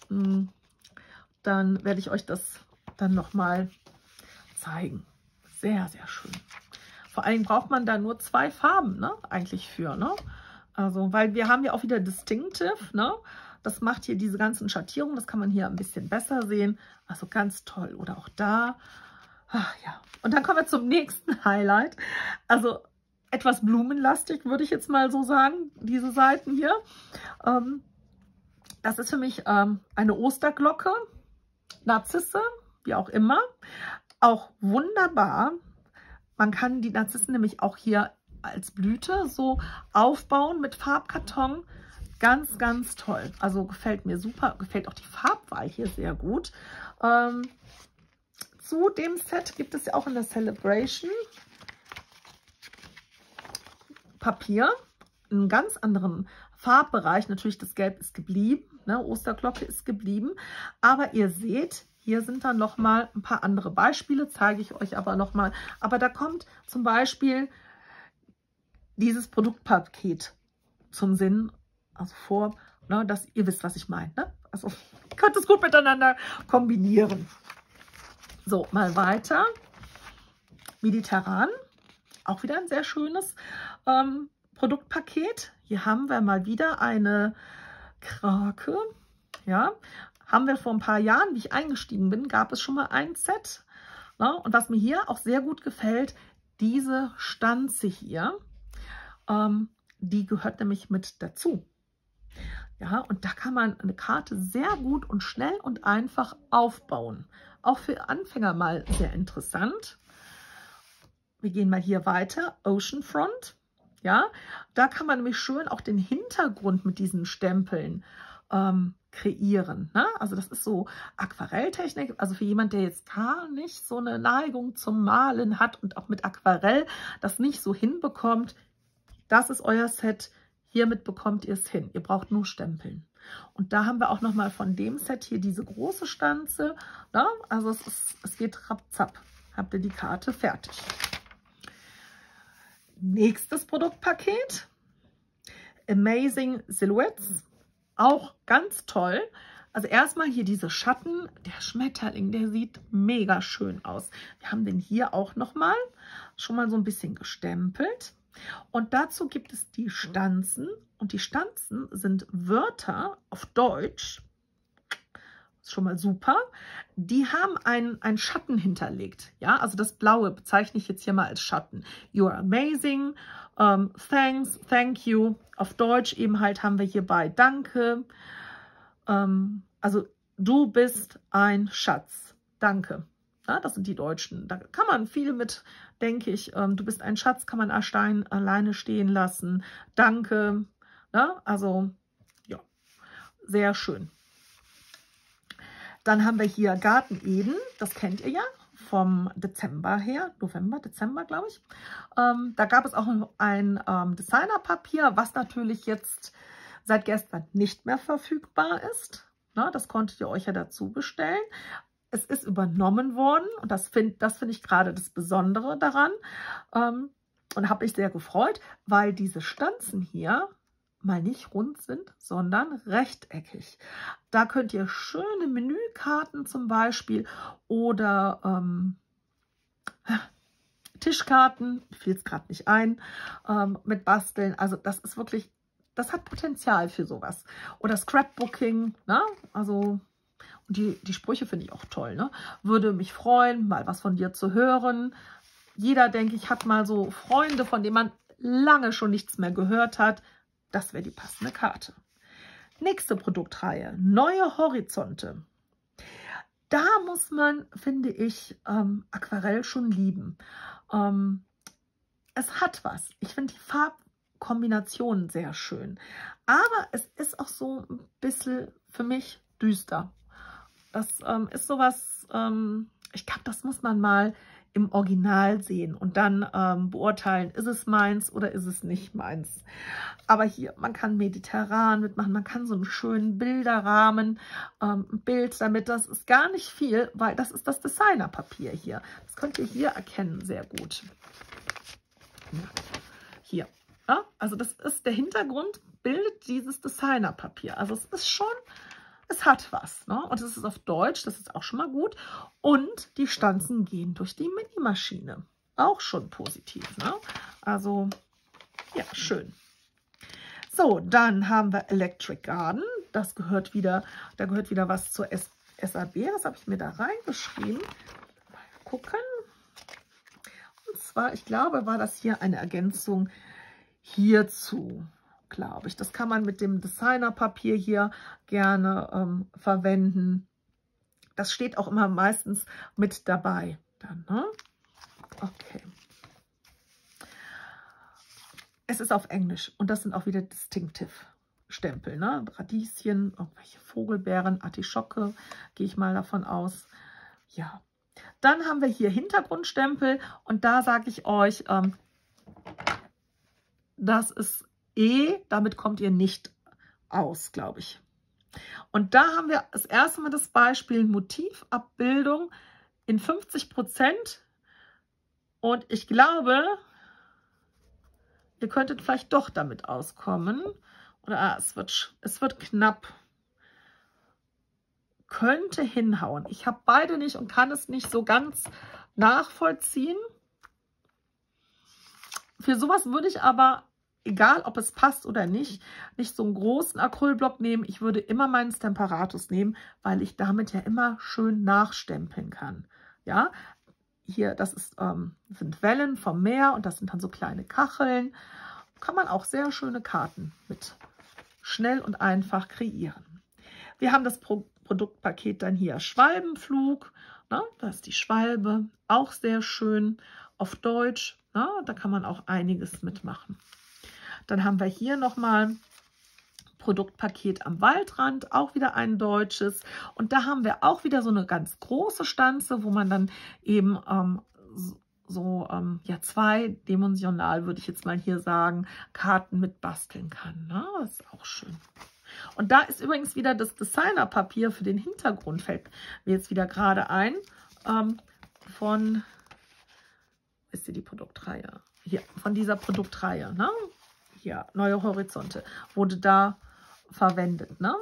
Dann werde ich euch das dann nochmal zeigen. Sehr, sehr schön. Vor allem braucht man da nur zwei Farben, ne, eigentlich für. Ne? Also, weil wir haben ja auch wieder Distinctive, ne? Das macht hier diese ganzen Schattierungen, das kann man hier ein bisschen besser sehen. Also ganz toll. Oder auch da. Ach, ja. Und dann kommen wir zum nächsten Highlight. Also etwas blumenlastig, würde ich jetzt mal so sagen, diese Seiten hier. Ähm, das ist für mich ähm, eine Osterglocke, Narzisse, wie auch immer. Auch wunderbar. Man kann die Narzissen nämlich auch hier als Blüte so aufbauen mit Farbkarton. Ganz, ganz toll. Also gefällt mir super. Gefällt auch die Farbwahl hier sehr gut. Ähm, Zu dem Set gibt es ja auch in der Celebration Papier, einen ganz anderen Farbbereich. Natürlich, das Gelb ist geblieben, ne? Osterglocke ist geblieben. Aber ihr seht, hier sind dann noch mal ein paar andere Beispiele, zeige ich euch aber noch mal. Aber da kommt zum Beispiel dieses Produktpaket zum Sinn, also vor, ne, dass ihr wisst, was ich meine. Ne? Also ihr könnt es gut miteinander kombinieren. So, mal weiter. Mediterran, auch wieder ein sehr schönes ähm, Produktpaket. Hier haben wir mal wieder eine Krake. Ja, haben wir vor ein paar Jahren, wie ich eingestiegen bin, gab es schon mal ein Set. Ja, und was mir hier auch sehr gut gefällt, diese Stanze hier, ähm, die gehört nämlich mit dazu. Ja, und da kann man eine Karte sehr gut und schnell und einfach aufbauen. Auch für Anfänger mal sehr interessant. Wir gehen mal hier weiter. Oceanfront. Ja, da kann man nämlich schön auch den Hintergrund mit diesen Stempeln ähm, kreieren. Ne? Also das ist so Aquarelltechnik. Also für jemand, der jetzt gar nicht so eine Neigung zum Malen hat und auch mit Aquarell das nicht so hinbekommt, das ist euer Set. Hiermit bekommt ihr es hin. Ihr braucht nur Stempeln. Und da haben wir auch nochmal von dem Set hier diese große Stanze. Ne? Also es, ist, es geht rapzapp. Habt ihr die Karte fertig. Nächstes Produktpaket. Amazing Silhouettes. Auch ganz toll. Also erstmal hier diese Schatten. Der Schmetterling, der sieht mega schön aus. Wir haben den hier auch nochmal schon mal so ein bisschen gestempelt. Und dazu gibt es die Stanzen. Und die Stanzen sind Wörter auf Deutsch. Ist schon mal super. Die haben einen, einen Schatten hinterlegt. Ja, also das Blaue bezeichne ich jetzt hier mal als Schatten. You are amazing. Um, thanks, thank you. Auf Deutsch eben halt haben wir hierbei Danke. Um, also du bist ein Schatz. Danke. Ja, das sind die Deutschen. Da kann man viel mit, denke ich. Um, du bist ein Schatz, kann man Stein alleine stehen lassen. Danke. Ja, also, ja, sehr schön. Dann haben wir hier Garten Eden. Das kennt ihr ja vom Dezember her. November, Dezember, glaube ich. Ähm, da gab es auch ein ähm, Designerpapier, was natürlich jetzt seit gestern nicht mehr verfügbar ist. Na, das konntet ihr euch ja dazu bestellen. Es ist übernommen worden und das finde das find ich gerade das Besondere daran. Ähm, und habe mich sehr gefreut, weil diese Stanzen hier mal nicht rund sind, sondern rechteckig. Da könnt ihr schöne Menükarten zum Beispiel oder ähm, Tischkarten, fiel es gerade nicht ein, ähm, mit basteln. Also das ist wirklich, das hat Potenzial für sowas. Oder Scrapbooking, ne? Also und die, die Sprüche finde ich auch toll. Ne? Würde mich freuen, mal was von dir zu hören. Jeder, denke ich, hat mal so Freunde, von denen man lange schon nichts mehr gehört hat. Das wäre die passende Karte. Nächste Produktreihe, neue Horizonte. Da muss man, finde ich, ähm, Aquarell schon lieben. Ähm, es hat was. Ich finde die Farbkombinationen sehr schön. Aber es ist auch so ein bisschen für mich düster. Das ähm, ist sowas, ähm, ich glaube, das muss man mal im Original sehen und dann ähm, beurteilen, ist es meins oder ist es nicht meins. Aber hier, man kann mediterran mitmachen, man kann so einen schönen Bilderrahmen, ähm, ein Bild damit, das ist gar nicht viel, weil das ist das Designerpapier hier. Das könnt ihr hier erkennen, sehr gut. Ja. Hier, ja? Also das ist der Hintergrund, bildet dieses Designerpapier. Also es ist schon... Es hat was, ne? Und es ist auf Deutsch, das ist auch schon mal gut. Und die Stanzen gehen durch die Mini-Maschine. Auch schon positiv, ne? Also, ja, schön. So, dann haben wir Electric Garden. Das gehört wieder, da gehört wieder was zur S A B. Das habe ich mir da reingeschrieben. Mal gucken. Und zwar, ich glaube, war das hier eine Ergänzung hierzu. Glaube ich. Das kann man mit dem Designerpapier hier gerne ähm, verwenden. Das steht auch immer meistens mit dabei. Dann, ne? Okay. Es ist auf Englisch und das sind auch wieder Distinctive Stempel. Ne? Radieschen, irgendwelche Vogelbeeren, Artischocke, gehe ich mal davon aus. Ja. Dann haben wir hier Hintergrundstempel und da sage ich euch, ähm, das ist E, damit kommt ihr nicht aus, glaube ich. Und da haben wir das erste Mal das Beispiel Motivabbildung in fünfzig Prozent. Und ich glaube, ihr könntet vielleicht doch damit auskommen. Oder ah, es wird, es wird knapp. Könnte hinhauen. Ich habe beide nicht und kann es nicht so ganz nachvollziehen. Für sowas würde ich aber... Egal, ob es passt oder nicht, nicht so einen großen Acrylblock nehmen. Ich würde immer meinen Stemparatus nehmen, weil ich damit ja immer schön nachstempeln kann. Ja, hier, das ist, ähm, sind Wellen vom Meer und das sind dann so kleine Kacheln. Kann man auch sehr schöne Karten mit schnell und einfach kreieren. Wir haben das Pro Produktpaket dann hier Schwalbenflug. Ne? Da ist die Schwalbe, auch sehr schön auf Deutsch. Ne? Da kann man auch einiges mitmachen. Dann haben wir hier nochmal Produktpaket am Waldrand, auch wieder ein deutsches. Und da haben wir auch wieder so eine ganz große Stanze, wo man dann eben ähm, so ähm, ja, zweidimensional, würde ich jetzt mal hier sagen, Karten mit basteln kann. Ne? Das ist auch schön. Und da ist übrigens wieder das Designerpapier für den Hintergrund, fällt mir jetzt wieder gerade ein, ähm, von, ist hier die Produktreihe? Hier, von dieser Produktreihe, ne? Hier, Neue Horizonte, wurde da verwendet, ne?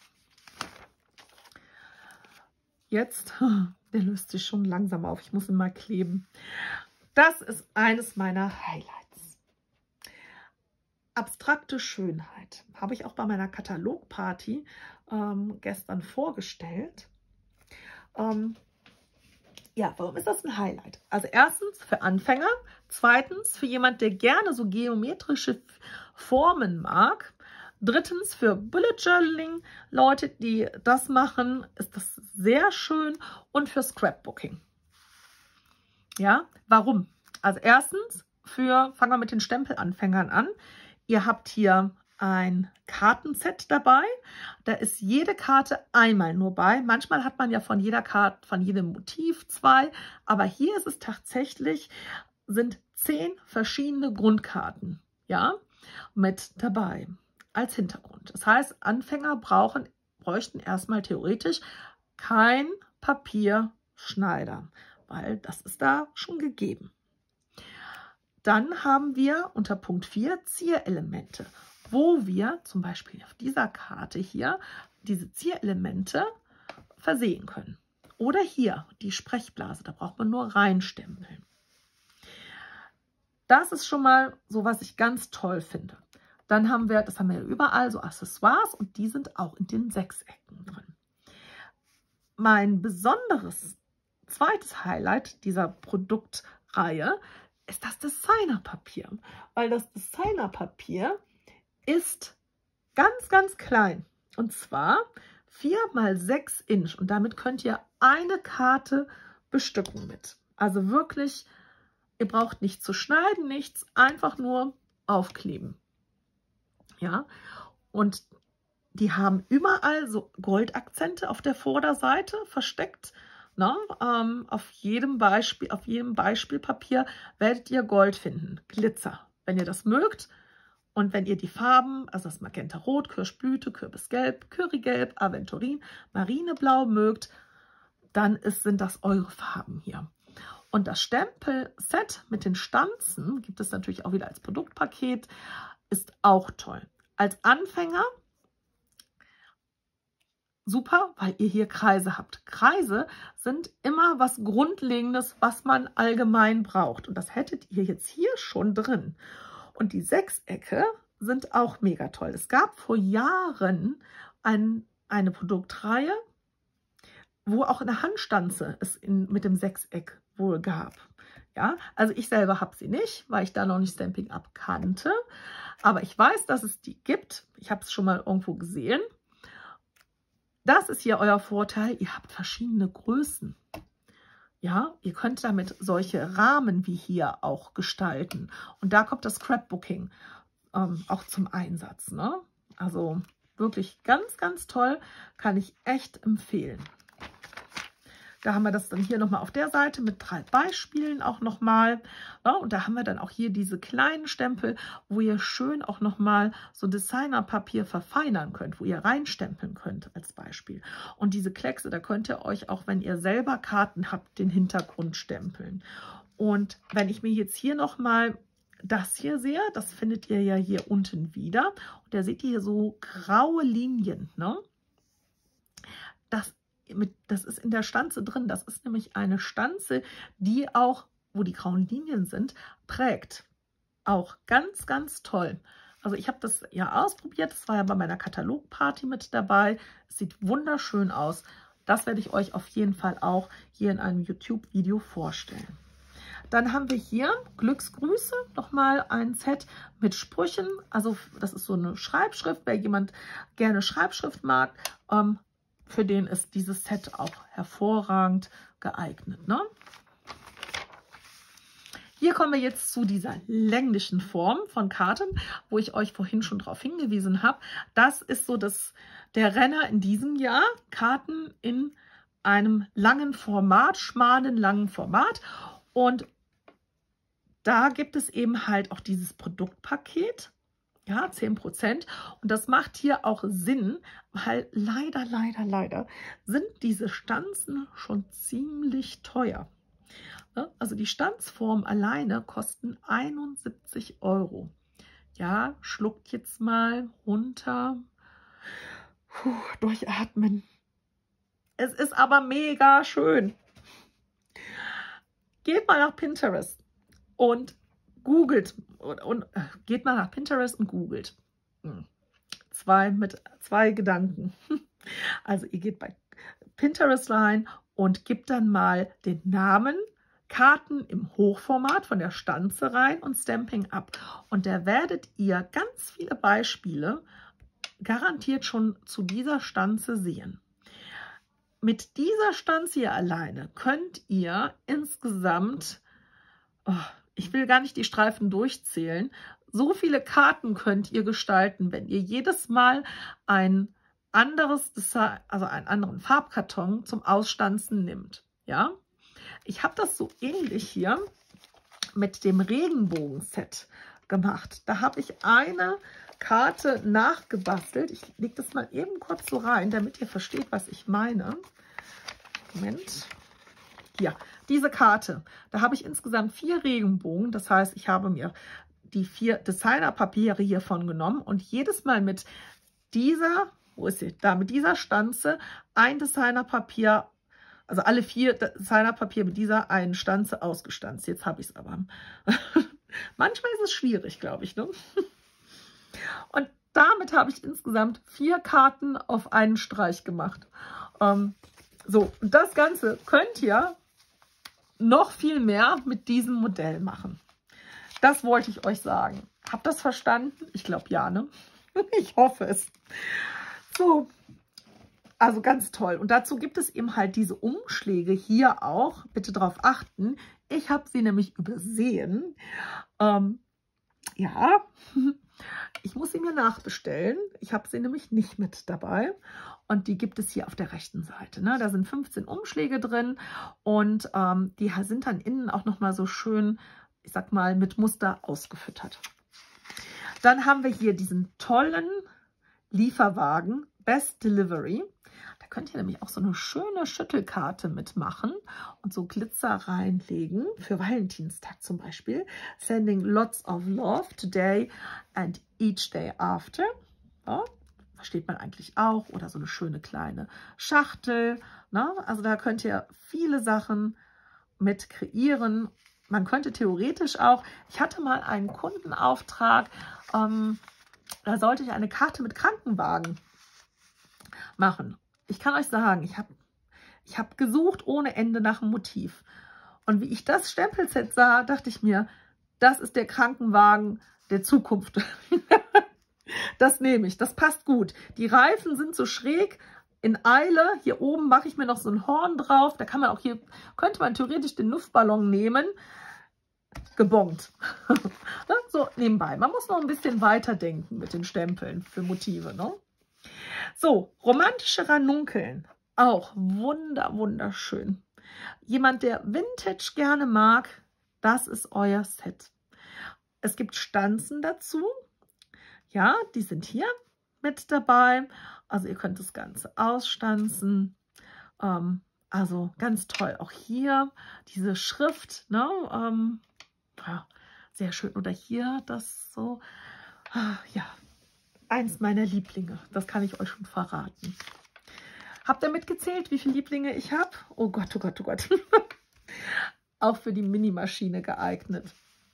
Jetzt, der löst sich schon langsam auf, ich muss ihn mal kleben. Das ist eines meiner Highlights. Abstrakte Schönheit habe ich auch bei meiner Katalogparty ähm, gestern vorgestellt. Ähm, ja, warum ist das ein Highlight? Also erstens für Anfänger, zweitens für jemand, der gerne so geometrische Formen mag. Drittens für Bullet Journaling, Leute, die das machen, ist das sehr schön, und für Scrapbooking. Ja, warum? Also erstens für, fangen wir mit den Stempelanfängern an. Ihr habt hier ein Kartenset dabei. Da ist jede Karte einmal nur bei. Manchmal hat man ja von jeder Karte, von jedem Motiv zwei, aber hier ist es tatsächlich, sind zehn verschiedene Grundkarten, ja, mit dabei als Hintergrund. Das heißt, Anfänger brauchen, bräuchten erstmal theoretisch kein Papierschneider, weil das ist da schon gegeben. Dann haben wir unter Punkt vier Zierelemente, wo wir zum Beispiel auf dieser Karte hier diese Zierelemente versehen können. Oder hier die Sprechblase, da braucht man nur reinstempeln. Das ist schon mal so, was ich ganz toll finde. Dann haben wir, das haben wir überall, so Accessoires, und die sind auch in den Sechsecken drin. Mein besonderes zweites Highlight dieser Produktreihe ist das Designerpapier, weil das Designerpapier ist ganz, ganz klein, und zwar vier mal sechs Inch, und damit könnt ihr eine Karte bestücken mit. Also wirklich, ihr braucht nicht zu schneiden, nichts, einfach nur aufkleben. Ja, und die haben überall so Goldakzente auf der Vorderseite versteckt. Na, ähm, auf jedem Beispiel, auf jedem Beispielpapier werdet ihr Gold finden, Glitzer, wenn ihr das mögt. Und wenn ihr die Farben, also das Magenta Rot, Kirschblüte, Kürbisgelb, Currygelb, Aventurin, Marineblau mögt, dann ist, sind das eure Farben hier. Und das Stempelset mit den Stanzen gibt es natürlich auch wieder als Produktpaket, ist auch toll. Als Anfänger super, weil ihr hier Kreise habt. Kreise sind immer was Grundlegendes, was man allgemein braucht. Und das hättet ihr jetzt hier schon drin. Und die Sechsecke sind auch mega toll. Es gab vor Jahren ein, eine Produktreihe, wo auch eine Handstanze es in, mit dem Sechseck wohl gab. Ja, also ich selber habe sie nicht, weil ich da noch nicht Stampin' Up kannte. Aber ich weiß, dass es die gibt. Ich habe es schon mal irgendwo gesehen. Das ist hier euer Vorteil. Ihr habt verschiedene Größen. Ja, ihr könnt damit solche Rahmen wie hier auch gestalten. Und da kommt das Scrapbooking ähm, auch zum Einsatz. Ne? Also wirklich ganz, ganz toll. Kann ich echt empfehlen. Da haben wir das dann hier nochmal auf der Seite mit drei Beispielen auch nochmal. Ja, und da haben wir dann auch hier diese kleinen Stempel, wo ihr schön auch nochmal so Designerpapier verfeinern könnt, wo ihr reinstempeln könnt als Beispiel. Und diese Kleckse, da könnt ihr euch auch, wenn ihr selber Karten habt, den Hintergrund stempeln. Und wenn ich mir jetzt hier nochmal das hier sehe, das findet ihr ja hier unten wieder. Und da seht ihr hier so graue Linien. Ne? Das Mit, das ist in der Stanze drin. Das ist nämlich eine Stanze, die auch, wo die grauen Linien sind, prägt. Auch ganz, ganz toll. Also ich habe das ja ausprobiert. Das war ja bei meiner Katalogparty mit dabei. Es sieht wunderschön aus. Das werde ich euch auf jeden Fall auch hier in einem YouTube-Video vorstellen. Dann haben wir hier Glücksgrüße, nochmal ein Set mit Sprüchen. Also das ist so eine Schreibschrift. Wer jemand gerne Schreibschrift mag, ähm, für den ist dieses Set auch hervorragend geeignet. Ne? Hier kommen wir jetzt zu dieser länglichen Form von Karten, wo ich euch vorhin schon darauf hingewiesen habe. Das ist so das, der Renner in diesem Jahr. Karten in einem langen Format, schmalen, langen Format. Und da gibt es eben halt auch dieses Produktpaket. Ja, zehn Prozent. Und das macht hier auch Sinn, weil leider, leider, leider sind diese Stanzen schon ziemlich teuer. Also die Stanzform alleine kosten einundsiebzig Euro. Ja, schluckt jetzt mal runter. Puh, durchatmen. Es ist aber mega schön. Geht mal nach Pinterest und googelt und, und äh, geht mal nach Pinterest und googelt. Hm. Zwei mit zwei Gedanken. Also ihr geht bei Pinterest rein und gebt dann mal den Namen Karten im Hochformat von der Stanze rein und Stamping ab. Und da werdet ihr ganz viele Beispiele garantiert schon zu dieser Stanze sehen. Mit dieser Stanze hier alleine könnt ihr insgesamt, oh, ich will gar nicht die Streifen durchzählen, so viele Karten könnt ihr gestalten, wenn ihr jedes Mal ein anderes Design, also einen anderen Farbkarton zum Ausstanzen nimmt. Ja? Ich habe das so ähnlich hier mit dem Regenbogen-Set gemacht. Da habe ich eine Karte nachgebastelt. Ich lege das mal eben kurz so rein, damit ihr versteht, was ich meine. Moment. Hier, diese Karte. Da habe ich insgesamt vier Regenbogen. Das heißt, ich habe mir die vier Designerpapiere hiervon genommen und jedes Mal mit dieser, wo ist sie? Da, mit dieser Stanze ein Designerpapier, also alle vier Designerpapier mit dieser einen Stanze ausgestanzt. Jetzt habe ich es aber. Manchmal ist es schwierig, glaube ich, ne? Und damit habe ich insgesamt vier Karten auf einen Streich gemacht. Ähm, so, und das Ganze könnt ihr noch viel mehr mit diesem Modell machen. Das wollte ich euch sagen. Habt ihr das verstanden? Ich glaube ja, ne? Ich hoffe es. So, also ganz toll. Und dazu gibt es eben halt diese Umschläge hier auch. Bitte darauf achten. Ich habe sie nämlich übersehen. Ähm, ja, ich muss sie mir nachbestellen. Ich habe sie nämlich nicht mit dabei. Und die gibt es hier auf der rechten Seite. Ne? Da sind fünfzehn Umschläge drin. Und ähm, die sind dann innen auch nochmal so schön, ich sag mal, mit Muster ausgefüttert. Dann haben wir hier diesen tollen Lieferwagen, Best Delivery. Da könnt ihr nämlich auch so eine schöne Schüttelkarte mitmachen und so Glitzer reinlegen, für Valentinstag zum Beispiel. Sending lots of love today and each day after. Ja, versteht man eigentlich auch. Oder so eine schöne kleine Schachtel. Ne? Also da könnt ihr viele Sachen mit kreieren. Man könnte theoretisch auch, ich hatte mal einen Kundenauftrag, ähm, da sollte ich eine Karte mit Krankenwagen machen. Ich kann euch sagen, ich habe ich hab gesucht ohne Ende nach einem Motiv. Und wie ich das Stempelset sah, dachte ich mir, das ist der Krankenwagen der Zukunft. Das nehme ich, das passt gut. Die Reifen sind so schräg. In Eile, hier oben mache ich mir noch so ein Horn drauf. Da kann man auch hier, könnte man theoretisch den Luftballon nehmen. Gebongt. So nebenbei. Man muss noch ein bisschen weiter denken mit den Stempeln für Motive. Ne? So, romantische Ranunkeln. Auch wunder, wunderschön. Jemand, der Vintage gerne mag, das ist euer Set. Es gibt Stanzen dazu. Ja, die sind hier mit dabei. Also ihr könnt das Ganze ausstanzen. Ähm, also ganz toll. Auch hier diese Schrift, ne? Ähm, ja, sehr schön. Oder hier das so. Ja, eins meiner Lieblinge. Das kann ich euch schon verraten. Habt ihr mitgezählt, wie viele Lieblinge ich habe? Oh Gott, oh Gott, oh Gott. Auch für die Minimaschine geeignet.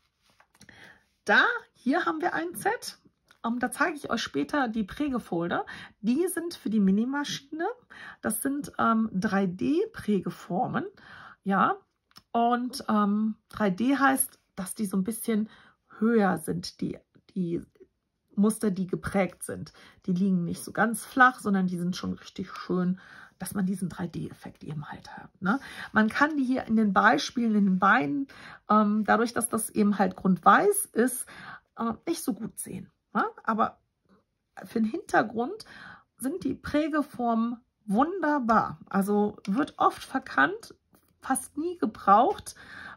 Da, hier haben wir ein Set. Um, da zeige ich euch später die Prägefolder. Die sind für die Minimaschine. Das sind ähm, drei D-Prägeformen. Ja, und ähm, drei D heißt, dass die so ein bisschen höher sind, die, die Muster, die geprägt sind. Die liegen nicht so ganz flach, sondern die sind schon richtig schön, dass man diesen drei D-Effekt eben halt hat. Ne? Man kann die hier in den Beispielen, in den Beinen, ähm, dadurch, dass das eben halt grundweiß ist, äh, nicht so gut sehen. Ja, aber für den Hintergrund sind die Prägeformen wunderbar. Also wird oft verkannt, fast nie gebraucht,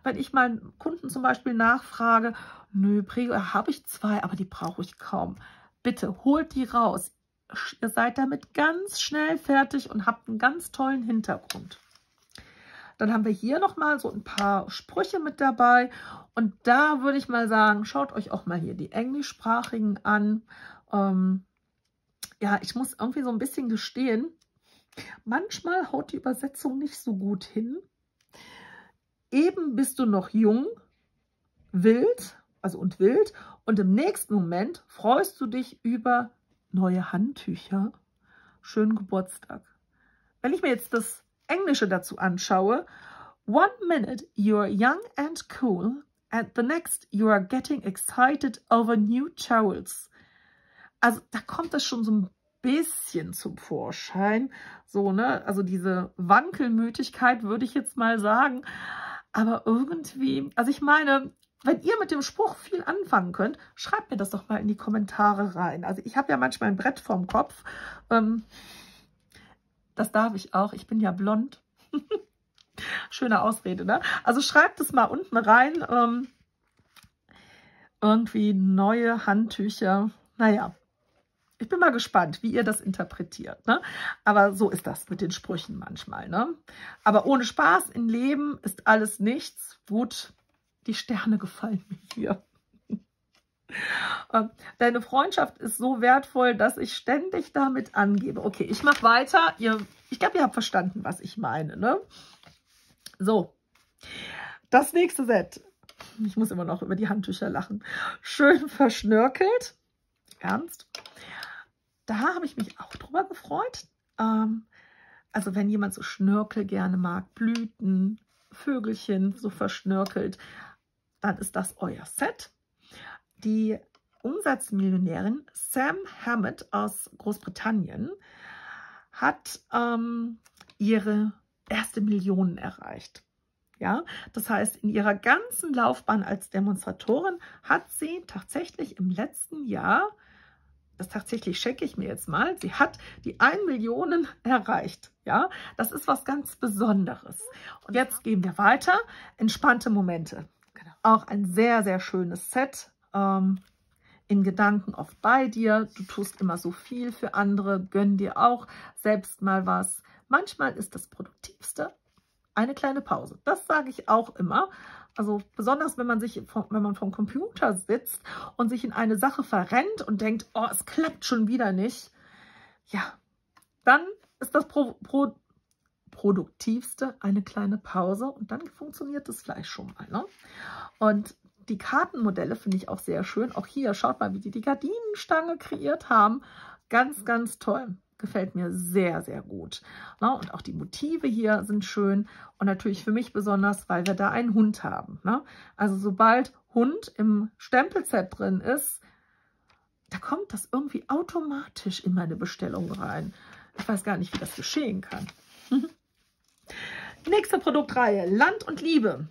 wenn ich meinen Kunden zum Beispiel nachfrage, nö, Prägo habe ich zwei, aber die brauche ich kaum. Bitte holt die raus. Ihr seid damit ganz schnell fertig und habt einen ganz tollen Hintergrund. Dann haben wir hier nochmal so ein paar Sprüche mit dabei. Und da würde ich mal sagen, schaut euch auch mal hier die englischsprachigen an. Ähm, ja, ich muss irgendwie so ein bisschen gestehen, manchmal haut die Übersetzung nicht so gut hin. Eben bist du noch jung, wild, also und wild. Und im nächsten Moment freust du dich über neue Handtücher. Schönen Geburtstag. Wenn ich mir jetzt das Englische dazu anschaue, one minute you're young and cool, and the next you are getting excited over new towels. Also da kommt das schon so ein bisschen zum Vorschein. So, ne? Also diese Wankelmütigkeit würde ich jetzt mal sagen. Aber irgendwie, also ich meine, wenn ihr mit dem Spruch viel anfangen könnt, schreibt mir das doch mal in die Kommentare rein. Also ich habe ja manchmal ein Brett vorm Kopf. Ähm, das darf ich auch. Ich bin ja blond. Schöne Ausrede, ne? Also schreibt es mal unten rein. Ähm, irgendwie neue Handtücher. Naja, ich bin mal gespannt, wie ihr das interpretiert. Ne? Aber so ist das mit den Sprüchen manchmal. Ne? Aber ohne Spaß im Leben ist alles nichts. Gut, die Sterne gefallen mir hier. Deine Freundschaft ist so wertvoll, dass ich ständig damit angebe. Okay, ich mache weiter. Ihr, ich glaube, ihr habt verstanden, was ich meine. Ne? So, das nächste Set. Ich muss immer noch über die Handtücher lachen. Schön verschnörkelt. Ernst. Da habe ich mich auch drüber gefreut. Ähm, also wenn jemand so Schnörkel gerne mag, Blüten, Vögelchen, so verschnörkelt, dann ist das euer Set. Die Umsatzmillionärin Sam Hammett aus Großbritannien hat ähm, ihre erste Million erreicht. Ja, das heißt, in ihrer ganzen Laufbahn als Demonstratorin hat sie tatsächlich im letzten Jahr, das tatsächlich checke ich mir jetzt mal, sie hat die eine Million erreicht. Ja, das ist was ganz Besonderes. Und jetzt gehen wir weiter. Entspannte Momente. Genau. Auch ein sehr, sehr schönes Set. Ähm, in Gedanken oft bei dir. Du tust immer so viel für andere. Gönn dir auch selbst mal was. Manchmal ist das Produktivste eine kleine Pause. Das sage ich auch immer. Also besonders, wenn man sich, wenn man vom Computer sitzt und sich in eine Sache verrennt und denkt, oh, es klappt schon wieder nicht. Ja, dann ist das Pro, Pro, Produktivste eine kleine Pause und dann funktioniert das Fleisch schon mal. Ne? Und die Kartenmodelle finde ich auch sehr schön. Auch hier, schaut mal, wie die die Gardinenstange kreiert haben. Ganz, ganz toll. Gefällt mir sehr, sehr gut. Na, und auch die Motive hier sind schön. Und natürlich für mich besonders, weil wir da einen Hund haben. Ne? Also sobald Hund im Stempelset drin ist, da kommt das irgendwie automatisch in meine Bestellung rein. Ich weiß gar nicht, wie das geschehen kann. Nächste Produktreihe, Land und Liebe.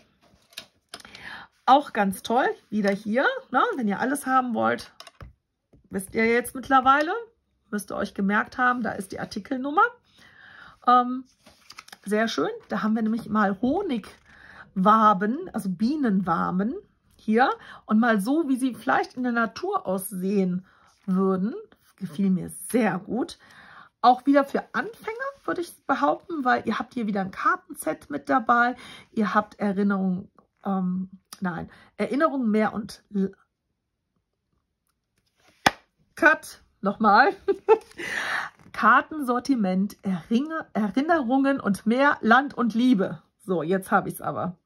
Auch ganz toll, wieder hier. Ne? Wenn ihr alles haben wollt, wisst ihr jetzt mittlerweile. Müsst ihr euch gemerkt haben, da ist die Artikelnummer. Ähm, sehr schön. Da haben wir nämlich mal Honigwaben, also Bienenwaben hier. Und mal so, wie sie vielleicht in der Natur aussehen würden. Gefiel mir sehr gut. Auch wieder für Anfänger, würde ich behaupten, weil ihr habt hier wieder ein Kartenset mit dabei. Ihr habt Erinnerungen, ähm, nein, Erinnerungen mehr und Cut. Nochmal. Kartensortiment, Erinner Erinnerungen und mehr Land und Liebe. So, jetzt habe ich es aber.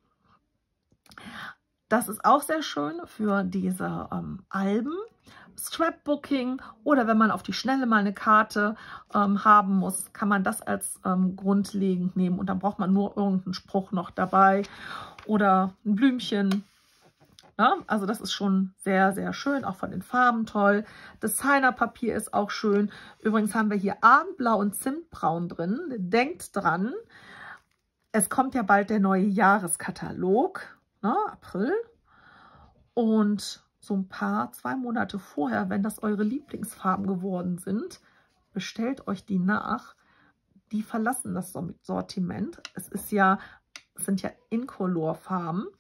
Das ist auch sehr schön für diese ähm, Alben. Scrapbooking oder wenn man auf die Schnelle mal eine Karte ähm, haben muss, kann man das als ähm, grundlegend nehmen. Und dann braucht man nur irgendeinen Spruch noch dabei oder ein Blümchen. Ja, also das ist schon sehr, sehr schön, auch von den Farben toll. Designerpapier ist auch schön. Übrigens haben wir hier Abendblau und Zimtbraun drin. Denkt dran, es kommt ja bald der neue Jahreskatalog, ne, April. Und so ein paar, zwei Monate vorher, wenn das eure Lieblingsfarben geworden sind, bestellt euch die nach. Die verlassen das Sortiment. Es ist ja, es sind ja Incolor-Farben.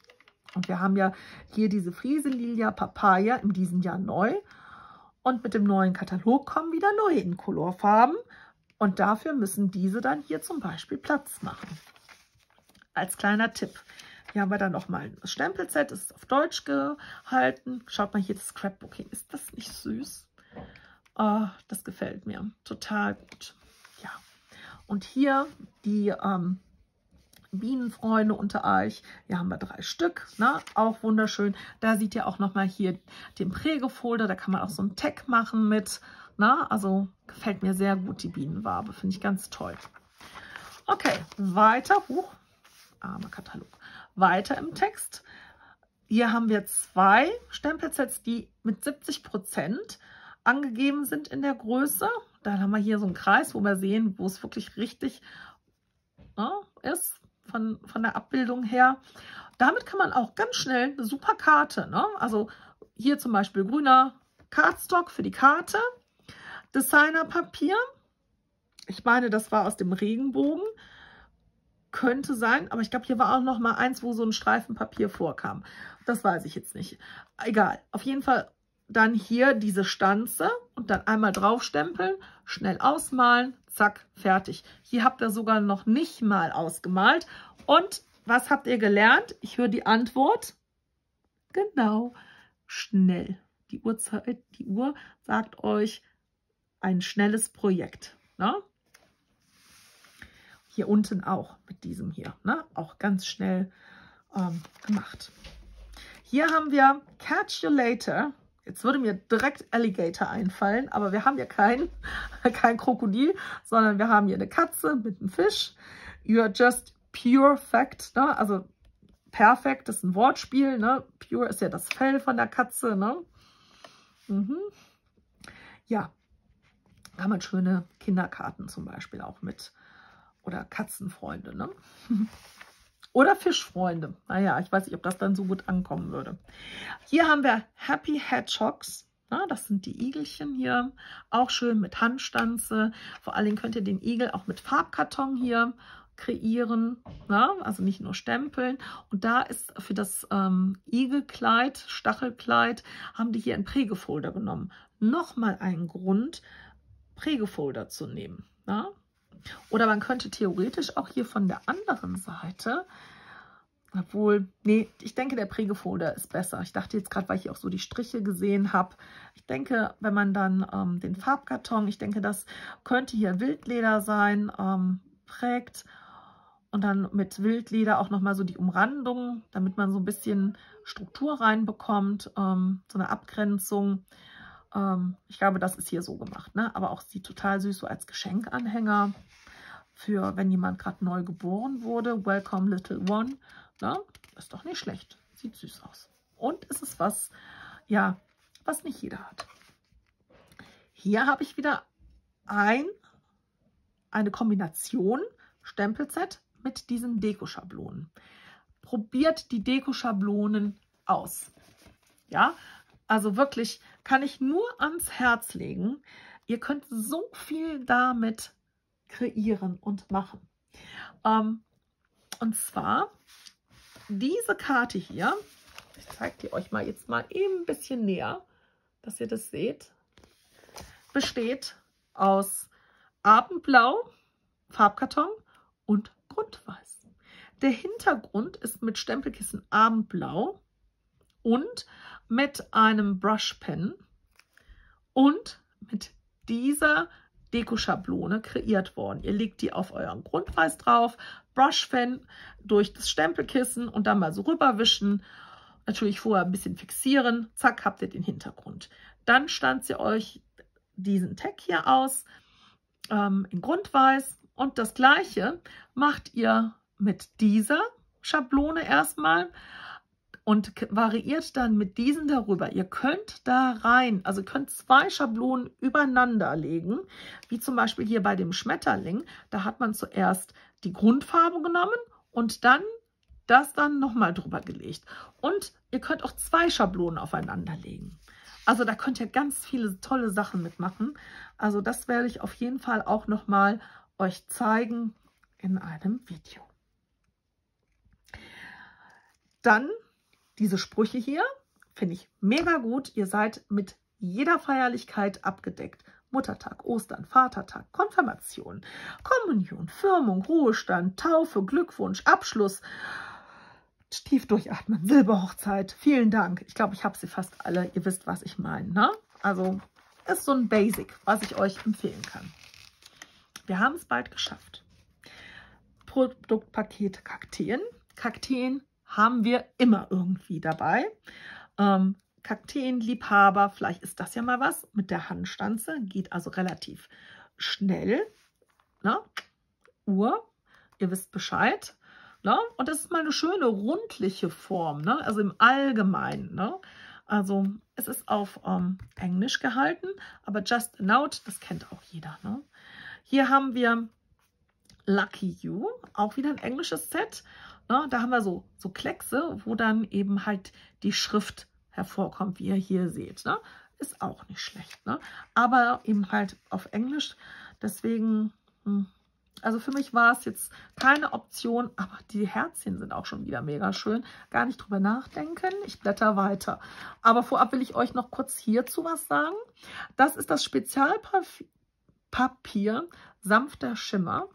Und wir haben ja hier diese Friesenlilie Papaya in diesem Jahr neu. Und mit dem neuen Katalog kommen wieder neue Incolor-Farben. Und dafür müssen diese dann hier zum Beispiel Platz machen. Als kleiner Tipp. Hier haben wir dann nochmal das Stempelset, das ist auf Deutsch gehalten. Schaut mal hier, das Scrapbooking. Ist das nicht süß? Oh, das gefällt mir total gut. Ja. Und hier die ähm, Bienenfreunde unter euch. Hier haben wir drei Stück, ne? Auch wunderschön. Da seht ihr auch nochmal hier den Prägefolder. Da kann man auch so einen Tag machen mit. Ne? Also gefällt mir sehr gut die Bienenwabe. Finde ich ganz toll. Okay, weiter. Huch, armer Katalog. Weiter im Text. Hier haben wir zwei Stempelsets, die mit siebzig Prozent angegeben sind in der Größe. Dann haben wir hier so einen Kreis, wo wir sehen, wo es wirklich richtig ne, ist von, von der Abbildung her. Damit kann man auch ganz schnell eine super Karte, ne? Also hier zum Beispiel grüner Cardstock für die Karte, Designerpapier. Ich meine, das war aus dem Regenbogen. Könnte sein, aber ich glaube, hier war auch noch mal eins, wo so ein Streifen Papier vorkam. Das weiß ich jetzt nicht. Egal. Auf jeden Fall dann hier diese Stanze und dann einmal draufstempeln, schnell ausmalen, zack, fertig. Hier habt ihr sogar noch nicht mal ausgemalt. Und was habt ihr gelernt? Ich höre die Antwort. Genau, schnell. Die Uhrzeit, die Uhr sagt euch ein schnelles Projekt. Ne? Hier unten auch mit diesem hier, ne? Auch ganz schnell ähm, gemacht. Hier haben wir Catch You Later. Jetzt würde mir direkt Alligator einfallen, aber wir haben ja kein, kein Krokodil, sondern wir haben hier eine Katze mit einem Fisch. You're just pure fact, ne? Also perfekt ist ein Wortspiel, ne? Pure ist ja das Fell von der Katze, ne? Mhm. Ja, kann man schöne Kinderkarten zum Beispiel auch mit. Oder Katzenfreunde, ne? Oder Fischfreunde. Naja, ich weiß nicht, ob das dann so gut ankommen würde. Hier haben wir Happy Hedgehogs. Ja, das sind die Igelchen hier. Auch schön mit Handstanze. Vor allen Dingen könnt ihr den Igel auch mit Farbkarton hier kreieren. Ja, also nicht nur stempeln. Und da ist für das ähm, Igelkleid, Stachelkleid, haben die hier einen Prägefolder genommen. Nochmal einen Grund, Prägefolder zu nehmen. Ja? Oder man könnte theoretisch auch hier von der anderen Seite, obwohl, nee, ich denke, der Prägefolder ist besser. Ich dachte jetzt gerade, weil ich auch so die Striche gesehen habe. Ich denke, wenn man dann ähm, den Farbkarton, ich denke, das könnte hier Wildleder sein, ähm, prägt und dann mit Wildleder auch nochmal so die Umrandung, damit man so ein bisschen Struktur reinbekommt, ähm, so eine Abgrenzung. Ähm, ich glaube, das ist hier so gemacht, ne? Aber auch sieht total süß so als Geschenkanhänger für, wenn jemand gerade neu geboren wurde. Welcome Little One. Ne? Ist doch nicht schlecht. Sieht süß aus. Und es ist was, ja, was nicht jeder hat. Hier habe ich wieder ein, eine Kombination Stempelset mit diesen Dekoschablonen. Probiert die Dekoschablonen aus. Ja, also wirklich kann ich nur ans Herz legen. Ihr könnt so viel damit kreieren und machen. Ähm, und zwar diese Karte hier, ich zeige die euch mal jetzt mal eben ein bisschen näher, dass ihr das seht, besteht aus Abendblau, Farbkarton und Grundweiß. Der Hintergrund ist mit Stempelkissen Abendblau und mit einem Brushpen und mit dieser Dekoschablone kreiert worden. Ihr legt die auf euren Grundweiß drauf, Brushpen durch das Stempelkissen und dann mal so rüberwischen. Natürlich vorher ein bisschen fixieren. Zack, habt ihr den Hintergrund. Dann stanzt ihr euch diesen Tag hier aus ähm, in Grundweiß und das gleiche macht ihr mit dieser Schablone erstmal und variiert dann mit diesen darüber. Ihr könnt da rein, also könnt zwei Schablonen übereinander legen, wie zum Beispiel hier bei dem Schmetterling. Da hat man zuerst die Grundfarbe genommen und dann das dann nochmal drüber gelegt. Und ihr könnt auch zwei Schablonen aufeinander legen. Also da könnt ihr ganz viele tolle Sachen mitmachen. Also das werde ich auf jeden Fall auch nochmal euch zeigen in einem Video. Dann diese Sprüche hier finde ich mega gut. Ihr seid mit jeder Feierlichkeit abgedeckt. Muttertag, Ostern, Vatertag, Konfirmation, Kommunion, Firmung, Ruhestand, Taufe, Glückwunsch, Abschluss. Tief durchatmen, Silberhochzeit, vielen Dank. Ich glaube, ich habe sie fast alle. Ihr wisst, was ich meine. Ne? Also ist so ein Basic, was ich euch empfehlen kann. Wir haben es bald geschafft. Produktpaket Kakteen. Kakteen haben wir immer irgendwie dabei. Ähm, Kakteenliebhaber, vielleicht ist das ja mal was mit der Handstanze. Geht also relativ schnell. Ne? Uhr, ihr wisst Bescheid. Ne? Und das ist mal eine schöne rundliche Form, ne? Also im Allgemeinen. Ne? Also es ist auf ähm, Englisch gehalten, aber Just a Note, das kennt auch jeder. Ne? Hier haben wir Lucky You, auch wieder ein englisches Set. Ne? Da haben wir so, so Kleckse, wo dann eben halt die Schrift hervorkommt, wie ihr hier seht. Ne? Ist auch nicht schlecht, ne? Aber eben halt auf Englisch. Deswegen... Hm, also für mich war es jetzt keine Option, aber die Herzchen sind auch schon wieder mega schön. Gar nicht drüber nachdenken, ich blätter weiter. Aber vorab will ich euch noch kurz hierzu was sagen. Das ist das Spezialpapier Sanfter Schimmer.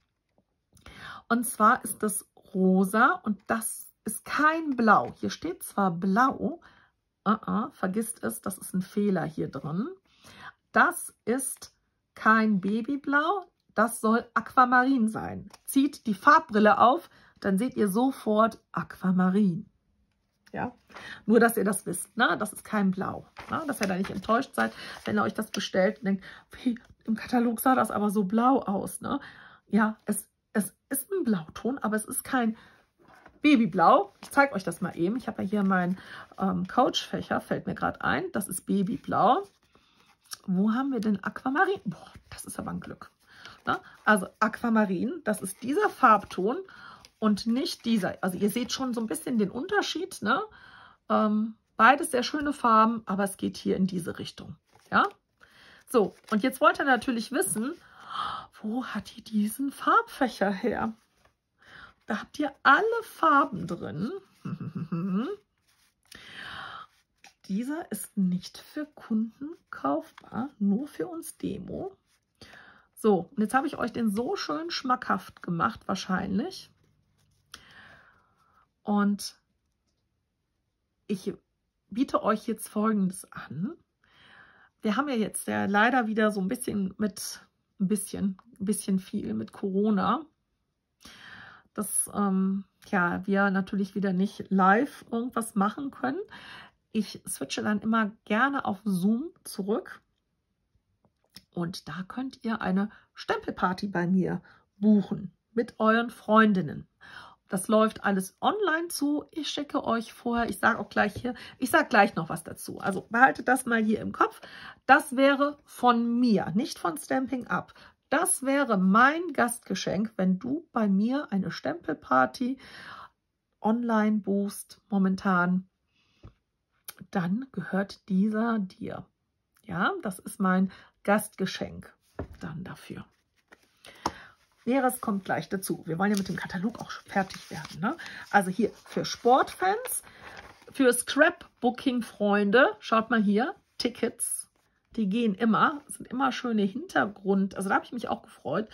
Und zwar ist das rosa und das ist kein Blau. Hier steht zwar Blau, uh -uh, vergisst es, das ist ein Fehler hier drin. Das ist kein Babyblau. Das soll Aquamarin sein. Zieht die Farbbrille auf, dann seht ihr sofort Aquamarin. Ja, nur, dass ihr das wisst, ne? Das ist kein Blau. Ne? Dass ihr da nicht enttäuscht seid, wenn ihr euch das bestellt und denkt, hey, im Katalog sah das aber so blau aus. Ne? Ja, es, es ist ein Blauton, aber es ist kein Babyblau. Ich zeige euch das mal eben. Ich habe ja hier meinen ähm, Couchfächer, fällt mir gerade ein. Das ist Babyblau. Wo haben wir denn Aquamarin? Boah, das ist aber ein Glück. Also Aquamarin, das ist dieser Farbton und nicht dieser. Also ihr seht schon so ein bisschen den Unterschied. Ne? Ähm, beides sehr schöne Farben, aber es geht hier in diese Richtung. Ja? So, und jetzt wollt ihr natürlich wissen, wo hat ihr diesen Farbfächer her? Da habt ihr alle Farben drin. Dieser ist nicht für Kunden kaufbar, nur für uns Demo. So, und jetzt habe ich euch den so schön schmackhaft gemacht, wahrscheinlich. Und ich biete euch jetzt Folgendes an. Wir haben ja jetzt ja leider wieder so ein bisschen mit, ein bisschen, ein bisschen viel mit Corona. Dass ähm, ja, wir natürlich wieder nicht live irgendwas machen können. Ich switche dann immer gerne auf Zoom zurück. Und da könnt ihr eine Stempelparty bei mir buchen mit euren Freundinnen. Das läuft alles online zu. Ich schicke euch vorher, ich sage auch gleich hier, ich sage gleich noch was dazu. Also behaltet das mal hier im Kopf. Das wäre von mir, nicht von Stampin' Up. Das wäre mein Gastgeschenk, wenn du bei mir eine Stempelparty online buchst, momentan. Dann gehört dieser dir. Ja, das ist mein Gastgeschenk dann dafür. Näheres kommt gleich dazu. Wir wollen ja mit dem Katalog auch fertig werden. Ne? Also hier für Sportfans, für Scrapbooking-Freunde, schaut mal hier, Tickets, die gehen immer, sind immer schöne Hintergrund, also da habe ich mich auch gefreut,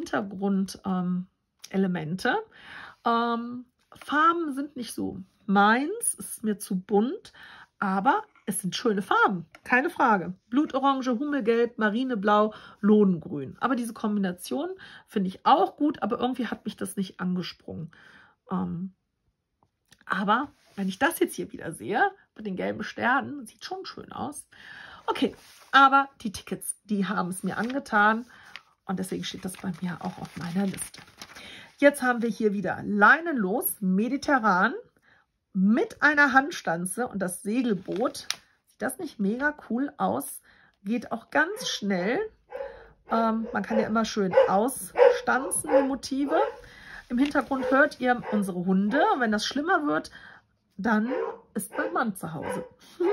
Hintergrund-Elemente. Ähm, ähm, Farben sind nicht so meins, ist mir zu bunt, aber es sind schöne Farben, keine Frage. Blutorange, Hummelgelb, Marineblau, Lohnengrün. Aber diese Kombination finde ich auch gut, aber irgendwie hat mich das nicht angesprungen. Ähm, aber wenn ich das jetzt hier wieder sehe, mit den gelben Sternen, sieht schon schön aus. Okay, aber die Tickets, die haben es mir angetan und deswegen steht das bei mir auch auf meiner Liste. Jetzt haben wir hier wieder leinenlos, mediterran, mit einer Handstanze und das Segelboot. Sieht das nicht mega cool aus? Geht auch ganz schnell. Ähm, man kann ja immer schön ausstanzen, die Motive. Im Hintergrund hört ihr unsere Hunde. Wenn das schlimmer wird, dann ist mein Mann zu Hause.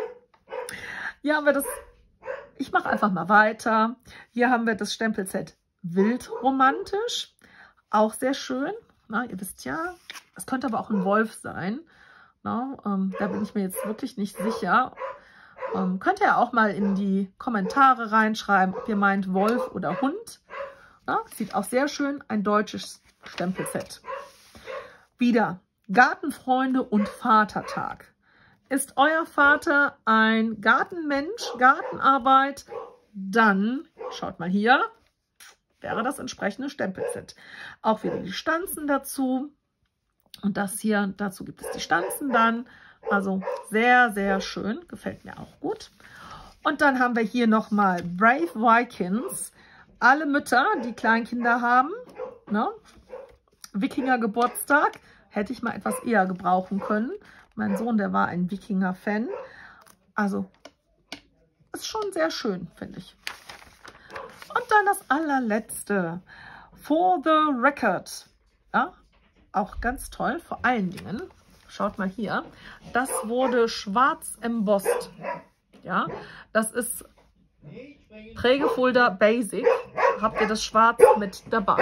Hier haben wir das, ich mache einfach mal weiter. Hier haben wir das Stempelset Wildromantisch. Auch sehr schön. Na, ihr wisst ja, es könnte aber auch ein Wolf sein. Na, ähm, da bin ich mir jetzt wirklich nicht sicher. Ähm, könnt ihr auch mal in die Kommentare reinschreiben, ob ihr meint Wolf oder Hund. Na, sieht auch sehr schön, ein deutsches Stempelset. Wieder Gartenfreunde und Vatertag. Ist euer Vater ein Gartenmensch, Gartenarbeit? Dann, schaut mal hier, wäre das entsprechende Stempelset. Auch wieder die Stanzen dazu. Und das hier, dazu gibt es die Stanzen dann. Also sehr, sehr schön. Gefällt mir auch gut. Und dann haben wir hier nochmal Brave Vikings. Alle Mütter, die Kleinkinder haben. Ne? Wikinger Geburtstag. Hätte ich mal etwas eher gebrauchen können. Mein Sohn, der war ein Wikinger-Fan. Also, ist schon sehr schön, finde ich. Und dann das allerletzte. For the Record. Ja, auch ganz toll. Vor allen Dingen, schaut mal hier, das wurde schwarz embossed. Ja, das ist Prägefolder Basic. Habt ihr das schwarz mit dabei.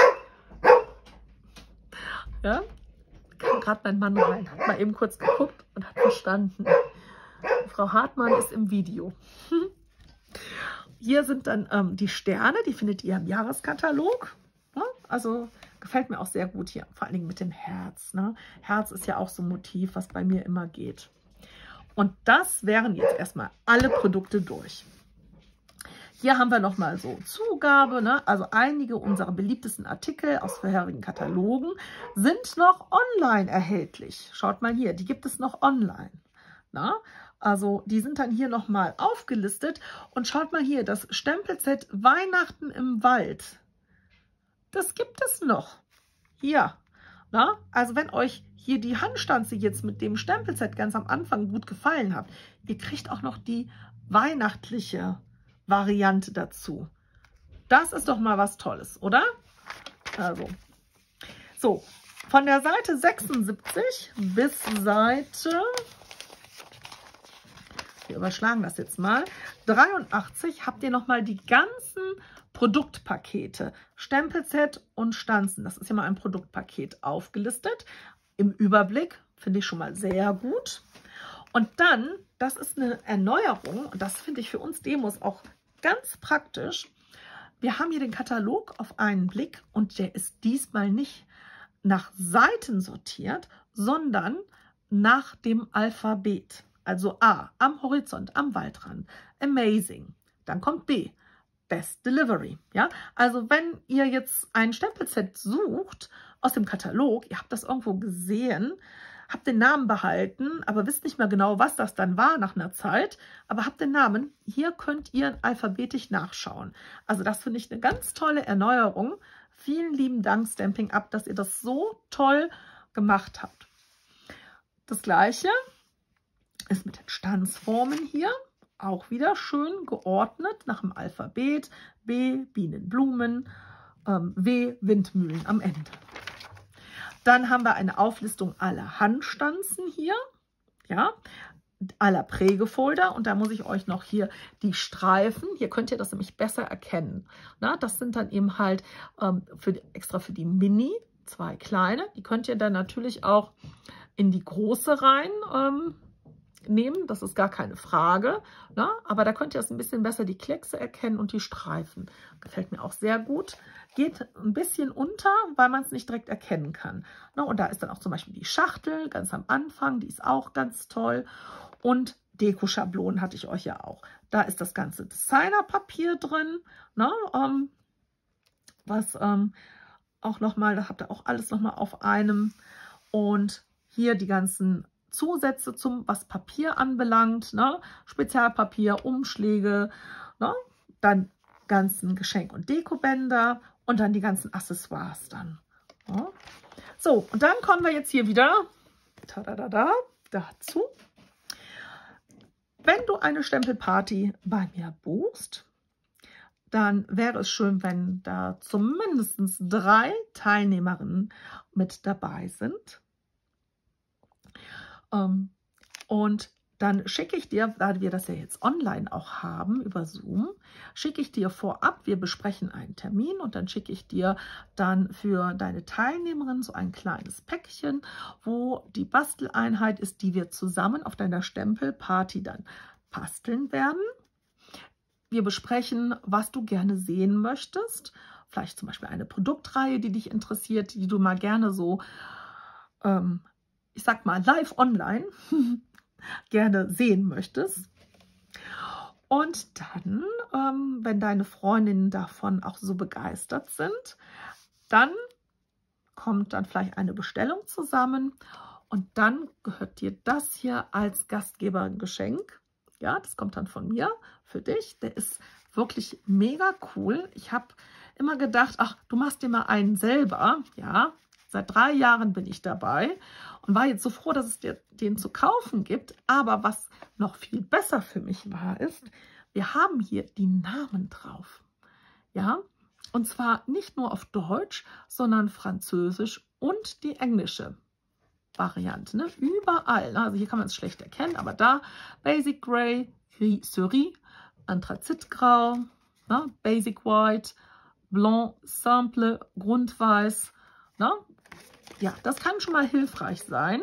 Ja, kam gerade mein Mann rein, hat mal eben kurz geguckt und hat verstanden. Frau Hartmann ist im Video. Hier sind dann ähm, die Sterne, die findet ihr im Jahreskatalog. Ja, also gefällt mir auch sehr gut hier, vor allen Dingen mit dem Herz. Ne? Herz ist ja auch so ein Motiv, was bei mir immer geht. Und das wären jetzt erstmal alle Produkte durch. Hier haben wir nochmal so Zugabe, ne? Also einige unserer beliebtesten Artikel aus vorherigen Katalogen sind noch online erhältlich. Schaut mal hier, die gibt es noch online. Na? Also die sind dann hier nochmal aufgelistet. Und schaut mal hier, das Stempelset Weihnachten im Wald. Das gibt es noch. Hier. Na? Also wenn euch hier die Handstanze jetzt mit dem Stempelset ganz am Anfang gut gefallen hat, ihr kriegt auch noch die weihnachtliche Variante dazu. Das ist doch mal was Tolles, oder? Also, so, von der Seite sechsundsiebzig bis Seite, wir überschlagen das jetzt mal, dreiundachtzig habt ihr nochmal die ganzen Produktpakete, Stempelset und Stanzen. Das ist ja mal ein Produktpaket aufgelistet. Im Überblick finde ich schon mal sehr gut. Und dann, das ist eine Erneuerung, und das finde ich für uns Demos auch ganz praktisch. Wir haben hier den Katalog auf einen Blick und der ist diesmal nicht nach Seiten sortiert, sondern nach dem Alphabet. Also A, am Horizont, am Waldrand, Amazing. Dann kommt B, Best Delivery. Ja? Also wenn ihr jetzt ein Stempelset sucht aus dem Katalog, ihr habt das irgendwo gesehen, habt den Namen behalten, aber wisst nicht mehr genau, was das dann war nach einer Zeit, aber habt den Namen. Hier könnt ihr alphabetisch nachschauen. Also das finde ich eine ganz tolle Erneuerung. Vielen lieben Dank Stampin' Up, dass ihr das so toll gemacht habt. Das Gleiche ist mit den Stanzformen hier. Auch wieder schön geordnet nach dem Alphabet. B, Bienen, Blumen, ähm, W, Windmühlen am Ende. Dann haben wir eine Auflistung aller Handstanzen hier, ja, aller Prägefolder. Und da muss ich euch noch hier die Streifen, hier könnt ihr das nämlich besser erkennen. Na, das sind dann eben halt ähm, für, extra für die Mini, zwei kleine. Die könnt ihr dann natürlich auch in die große rein ähm, nehmen, das ist gar keine Frage. Na? Aber da könnt ihr das ein bisschen besser die Kleckse erkennen und die Streifen. Gefällt mir auch sehr gut. Geht ein bisschen unter, weil man es nicht direkt erkennen kann. Na, und da ist dann auch zum Beispiel die Schachtel ganz am Anfang, die ist auch ganz toll. Und Deko-Schablonen hatte ich euch ja auch. Da ist das ganze Designerpapier drin. Na, ähm, was ähm, auch nochmal, da habt ihr auch alles nochmal auf einem. Und hier die ganzen Zusätze zum, was Papier anbelangt, ne? Spezialpapier, Umschläge, ne? Dann ganzen Geschenk- und Dekobänder und dann die ganzen Accessoires dann. Ja. So, und dann kommen wir jetzt hier wieder tadadada, dazu. Wenn du eine Stempelparty bei mir buchst, dann wäre es schön, wenn da zumindest drei Teilnehmerinnen mit dabei sind. Und dann schicke ich dir, da wir das ja jetzt online auch haben über Zoom, schicke ich dir vorab, wir besprechen einen Termin und dann schicke ich dir dann für deine Teilnehmerin so ein kleines Päckchen, wo die Basteleinheit ist, die wir zusammen auf deiner Stempelparty dann basteln werden. Wir besprechen, was du gerne sehen möchtest, vielleicht zum Beispiel eine Produktreihe, die dich interessiert, die du mal gerne so, ähm, ich sag mal, live online gerne sehen möchtest. Und dann, ähm, wenn deine Freundinnen davon auch so begeistert sind, dann kommt dann vielleicht eine Bestellung zusammen und dann gehört dir das hier als Gastgebergeschenk. Ja, das kommt dann von mir für dich. Der ist wirklich mega cool. Ich habe immer gedacht, ach, du machst dir mal einen selber. Ja, seit drei Jahren bin ich dabei und war jetzt so froh, dass es dir den zu kaufen gibt. Aber was noch viel besser für mich war, ist, wir haben hier die Namen drauf. Ja, und zwar nicht nur auf Deutsch, sondern Französisch und die englische Variante. Ne? Überall. Also hier kann man es schlecht erkennen, aber da Basic Grey, Cerise, Anthrazitgrau, ne? Basic White, Blanc, Simple, Grundweiß. Ne? Ja, das kann schon mal hilfreich sein.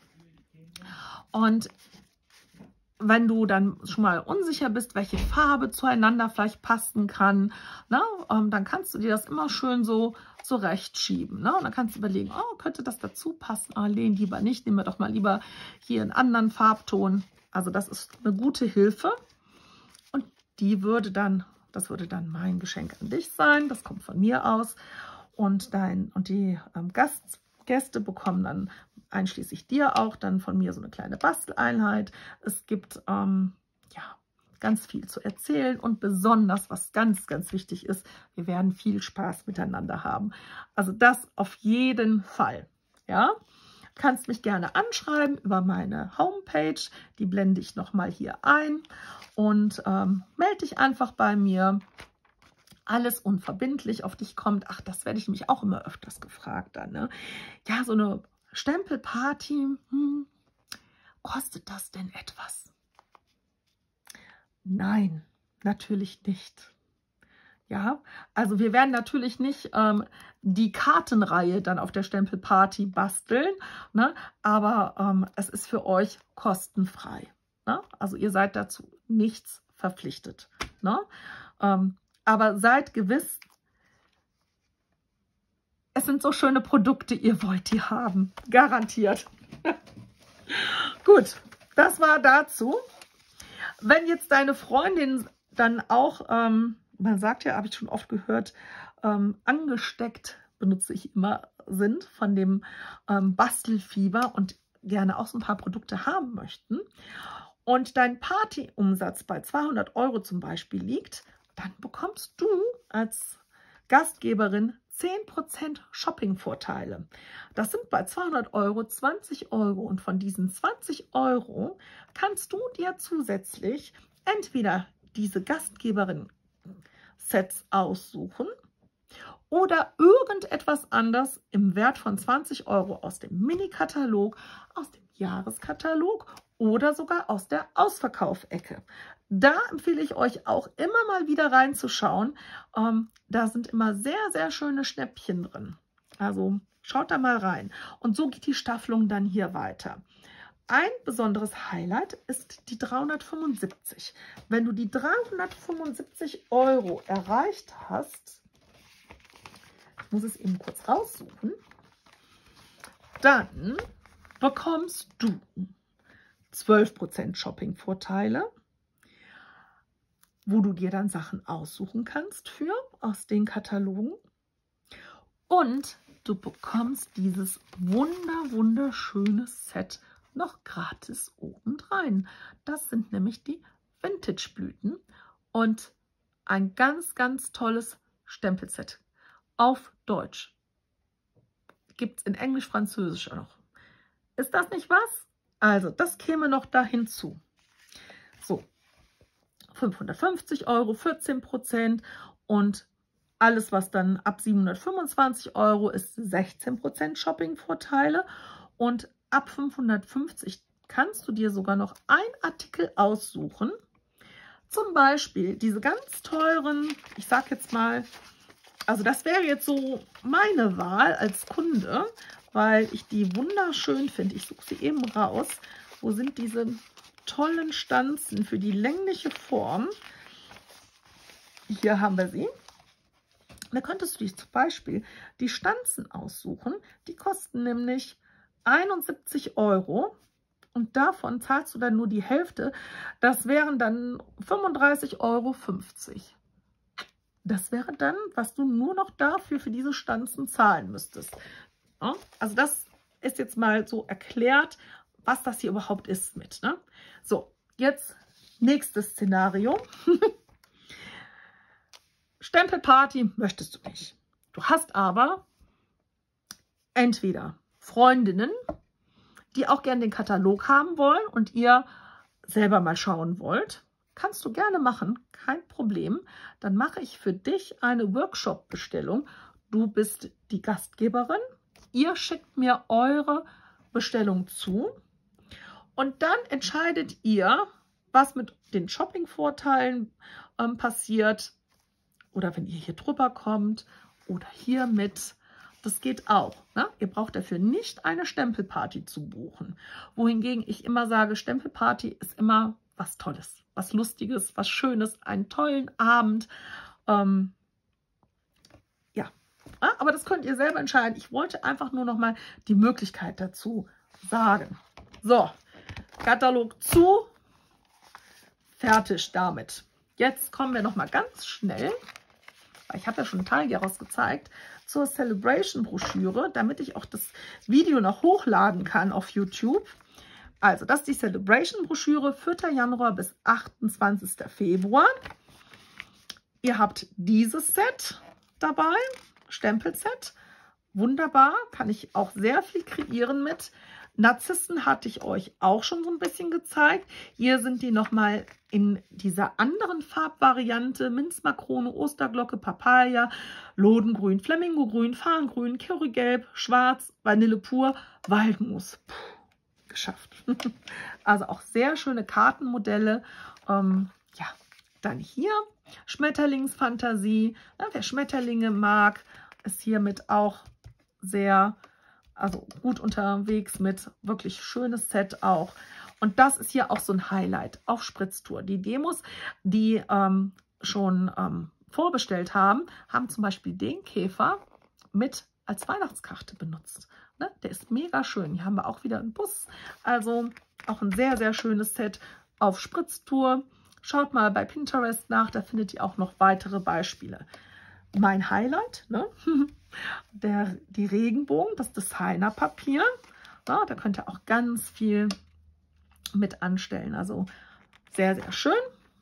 Und wenn du dann schon mal unsicher bist, welche Farbe zueinander vielleicht passen kann, ne, ähm, dann kannst du dir das immer schön so zurechtschieben. Ne? Und dann kannst du überlegen, oh, könnte das dazu passen? Oh, nee, lieber nicht. Nehmen wir doch mal lieber hier einen anderen Farbton. Also das ist eine gute Hilfe. Und die würde dann, das würde dann mein Geschenk an dich sein. Das kommt von mir aus. Und, dein, und die ähm, Gast, Gäste bekommen dann einschließlich dir auch dann von mir so eine kleine Basteleinheit. Es gibt ähm, ja ganz viel zu erzählen und besonders, was ganz, ganz wichtig ist, wir werden viel Spaß miteinander haben. Also das auf jeden Fall. Ja, kannst mich gerne anschreiben über meine Homepage. Die blende ich nochmal hier ein und ähm, melde dich einfach bei mir. Alles unverbindlich auf dich kommt. Ach, das werde ich mich auch immer öfters gefragt dann. Ne? Ja, so eine Stempelparty, hm, kostet das denn etwas? Nein, natürlich nicht. Ja, also wir werden natürlich nicht ähm, die Kartenreihe dann auf der Stempelparty basteln, ne? Aber ähm, es ist für euch kostenfrei. Ne? Also ihr seid dazu nichts verpflichtet. Ne? Ähm, aber seid gewiss, es sind so schöne Produkte, ihr wollt die haben. Garantiert. Gut, das war dazu. Wenn jetzt deine Freundin dann auch, ähm, man sagt ja, habe ich schon oft gehört, ähm, angesteckt, benutze ich immer, sind von dem ähm, Bastelfieber und gerne auch so ein paar Produkte haben möchten und dein Partyumsatz bei zweihundert Euro zum Beispiel liegt, dann bekommst du als Gastgeberin zehn Prozent Shopping-Vorteile. Das sind bei zweihundert Euro zwanzig Euro und von diesen zwanzig Euro kannst du dir zusätzlich entweder diese Gastgeberin-Sets aussuchen oder irgendetwas anderes im Wert von zwanzig Euro aus dem Mini-Katalog, aus dem Jahreskatalog oder sogar aus der Ausverkaufecke. Da empfehle ich euch auch immer mal wieder reinzuschauen. Ähm, da sind immer sehr, sehr schöne Schnäppchen drin. Also schaut da mal rein. Und so geht die Staffelung dann hier weiter. Ein besonderes Highlight ist die dreihundertfünfundsiebzig. Wenn du die dreihundertfünfundsiebzig Euro erreicht hast, ich muss es eben kurz raussuchen, dann bekommst du zwölf Prozent Shopping-Vorteile, wo du dir dann Sachen aussuchen kannst für aus den Katalogen. Und du bekommst dieses wunder, wunderschöne Set noch gratis obendrein. Das sind nämlich die Vintage-Blüten und ein ganz, ganz tolles Stempelset auf Deutsch. Gibt es in Englisch, Französisch auch noch. Ist das nicht was? Also, das käme noch da hinzu. So. fünfhundertfünfzig Euro, vierzehn Prozent und alles, was dann ab siebenhundertfünfundzwanzig Euro ist, sechzehn Prozent Shopping-Vorteile und ab fünfhundertfünfzig kannst du dir sogar noch einen Artikel aussuchen. Zum Beispiel diese ganz teuren, ich sag jetzt mal, also das wäre jetzt so meine Wahl als Kunde, weil ich die wunderschön finde. Ich suche sie eben raus. Wo sind diese tollen Stanzen für die längliche Form? Hier haben wir sie. Da könntest du dich zum Beispiel die Stanzen aussuchen. Die kosten nämlich einundsiebzig Euro. Und davon zahlst du dann nur die Hälfte. Das wären dann fünfunddreißig Euro fünfzig. Das wäre dann, was du nur noch dafür für diese Stanzen zahlen müsstest. Ja, also das ist jetzt mal so erklärt, was das hier überhaupt ist mit. Ne? So, jetzt nächstes Szenario. Stempelparty möchtest du nicht. Du hast aber entweder Freundinnen, die auch gerne den Katalog haben wollen und ihr selber mal schauen wollt. Kannst du gerne machen, kein Problem. Dann mache ich für dich eine Workshop-Bestellung. Du bist die Gastgeberin. Ihr schickt mir eure Bestellung zu und dann entscheidet ihr, was mit den Shopping-Vorteilen ähm, passiert oder wenn ihr hier drüber kommt oder hier mit. Das geht auch. Ne? Ihr braucht dafür nicht eine Stempelparty zu buchen. Wohingegen ich immer sage, Stempelparty ist immer was Tolles, was Lustiges, was Schönes, einen tollen Abend. Ähm, ja, aber das könnt ihr selber entscheiden. Ich wollte einfach nur noch mal die Möglichkeit dazu sagen. So, Katalog zu, fertig damit. Jetzt kommen wir noch mal ganz schnell, weil ich habe ja schon einen Teil hieraus gezeigt, zur Celebration-Broschüre, damit ich auch das Video noch hochladen kann auf YouTube. Also, das ist die Celebration-Broschüre, vierter Januar bis achtundzwanzigster Februar. Ihr habt dieses Set dabei, Stempelset. Wunderbar, kann ich auch sehr viel kreieren mit. Narzissen hatte ich euch auch schon so ein bisschen gezeigt. Hier sind die nochmal in dieser anderen Farbvariante. Minzmakrone, Osterglocke, Papaya, Lodengrün, Flamingogrün, Farngrün, Currygelb, Schwarz, Vanille pur, Waldmus. Puh, geschafft. Also auch sehr schöne Kartenmodelle. Ähm, ja, dann hier Schmetterlingsfantasie. Ja, wer Schmetterlinge mag, ist hiermit auch sehr... Also gut unterwegs mit wirklich schönes Set auch. Und das ist hier auch so ein Highlight auf Spritztour. Die Demos, die ähm, schon ähm, vorbestellt haben, haben zum Beispiel den Käfer mit als Weihnachtskarte benutzt. Ne? Der ist mega schön. Hier haben wir auch wieder einen Bus. Also auch ein sehr, sehr schönes Set auf Spritztour. Schaut mal bei Pinterest nach, da findet ihr auch noch weitere Beispiele. Mein Highlight, ne? Der, die Regenbogen, das Designerpapier. Ja, da könnt ihr auch ganz viel mit anstellen. Also sehr, sehr schön.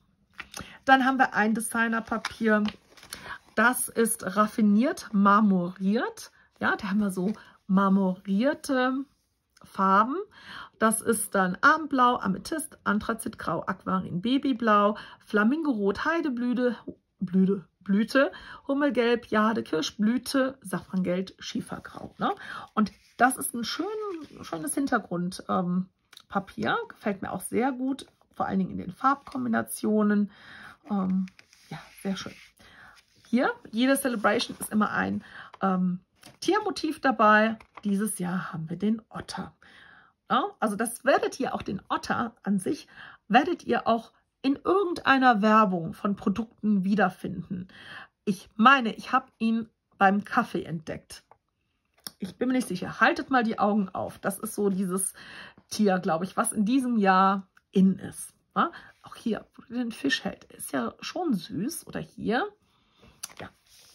Dann haben wir ein Designerpapier. Das ist raffiniert marmoriert. Ja, da haben wir so marmorierte Farben. Das ist dann Abendblau, Amethyst, Anthrazitgrau, Aquarin, Babyblau, Flamingorot, Heideblüte, Blüte, Blüte, Hummelgelb, Jade, Kirschblüte, Safrangelb, Schiefergrau. Ne? Und das ist ein schön, schönes Hintergrundpapier. Ähm, Gefällt mir auch sehr gut, vor allen Dingen in den Farbkombinationen. Ähm, ja, sehr schön. Hier, jede Celebration ist immer ein ähm, Tiermotiv dabei. Dieses Jahr haben wir den Otter. Ja, also das werdet ihr auch, den Otter an sich, werdet ihr auch in irgendeiner Werbung von Produkten wiederfinden. Ich meine, ich habe ihn beim Kaffee entdeckt. Ich bin mir nicht sicher. Haltet mal die Augen auf. Das ist so dieses Tier, glaube ich, was in diesem Jahr in ist. Ja? Auch hier, wo den Fisch hält, ist ja schon süß. Oder hier. Ja.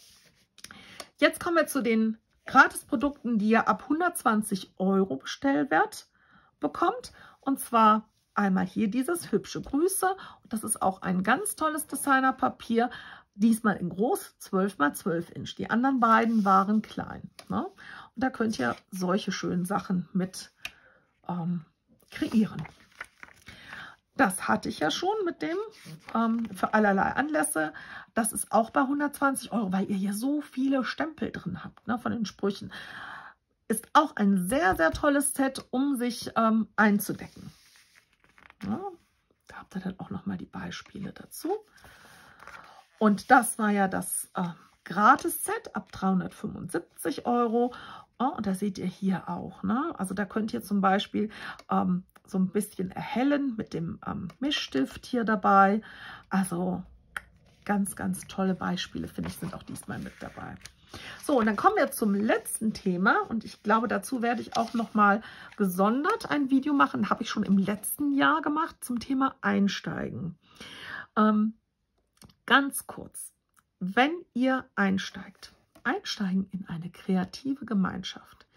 Jetzt kommen wir zu den Gratisprodukten, die ihr ab hundertzwanzig Euro Bestellwert bekommt. Und zwar einmal hier dieses hübsche Grüße. Und das ist auch ein ganz tolles Designerpapier. Diesmal in groß, zwölf mal zwölf Inch. Die anderen beiden waren klein. Ne? Und da könnt ihr solche schönen Sachen mit ähm, kreieren. Das hatte ich ja schon mit dem ähm, für allerlei Anlässe. Das ist auch bei hundertzwanzig Euro, weil ihr hier so viele Stempel drin habt, ne, von den Sprüchen. ist auch ein sehr, sehr tolles Set, um sich ähm, einzudecken. Ja, da habt ihr dann auch nochmal die Beispiele dazu. Und das war ja das äh, Gratis-Set ab dreihundertfünfundsiebzig Euro. Oh, und da seht ihr hier auch, ne? Also da könnt ihr zum Beispiel ähm, so ein bisschen erhellen mit dem ähm, Mischstift hier dabei. Also ganz, ganz tolle Beispiele, finde ich, sind auch diesmal mit dabei. So, und dann kommen wir zum letzten Thema. Und ich glaube, dazu werde ich auch noch mal gesondert ein Video machen. Habe ich schon im letzten Jahr gemacht zum Thema Einsteigen. Ähm, ganz kurz, wenn ihr einsteigt, einsteigen in eine kreative Gemeinschaft,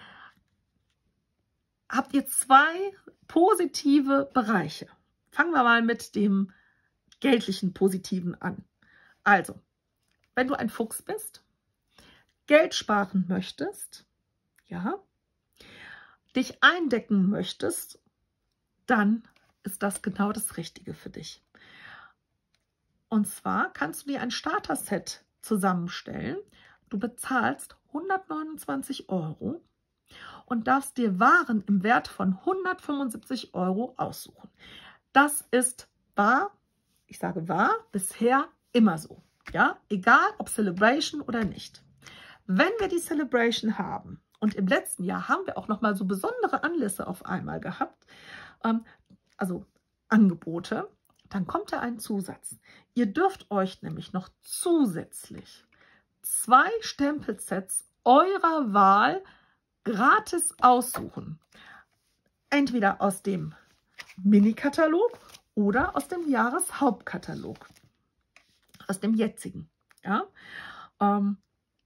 habt ihr zwei positive Bereiche. Fangen wir mal mit dem geldlichen Positiven an. Also, wenn du ein Fuchs bist, Geld sparen möchtest, ja, dich eindecken möchtest, dann ist das genau das Richtige für dich. Und zwar kannst du dir ein Starter-Set zusammenstellen. Du bezahlst hundertneunundzwanzig Euro und darfst dir Waren im Wert von hundertfünfundsiebzig Euro aussuchen. Das ist wahr, ich sage wahr, bisher immer so. Ja, egal ob Celebration oder nicht. Wenn wir die Celebration haben, und im letzten Jahr haben wir auch noch mal so besondere Anlässe auf einmal gehabt, ähm, also Angebote, dann kommt da ein Zusatz. Ihr dürft euch nämlich noch zusätzlich zwei Stempelsets eurer Wahl gratis aussuchen. Entweder aus dem Mini-Katalog oder aus dem Jahreshauptkatalog. Aus dem jetzigen. Ja? Ähm,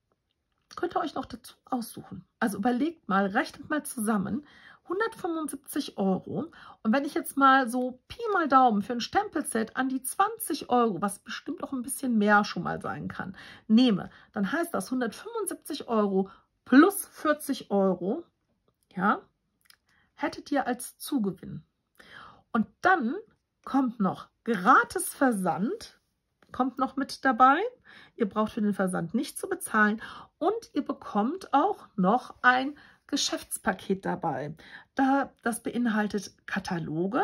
könnt ihr euch noch dazu aussuchen. Also überlegt mal, rechnet mal zusammen. hundertfünfundsiebzig Euro. Und wenn ich jetzt mal so Pi mal Daumen für ein Stempelset an die zwanzig Euro, was bestimmt auch ein bisschen mehr schon mal sein kann, nehme, dann heißt das hundertfünfundsiebzig Euro plus vierzig Euro, ja, hättet ihr als Zugewinn. Und dann kommt noch gratis Versand, kommt noch mit dabei. Ihr braucht für den Versand nicht zu bezahlen und ihr bekommt auch noch ein Geschäftspaket dabei. Da, das beinhaltet Kataloge,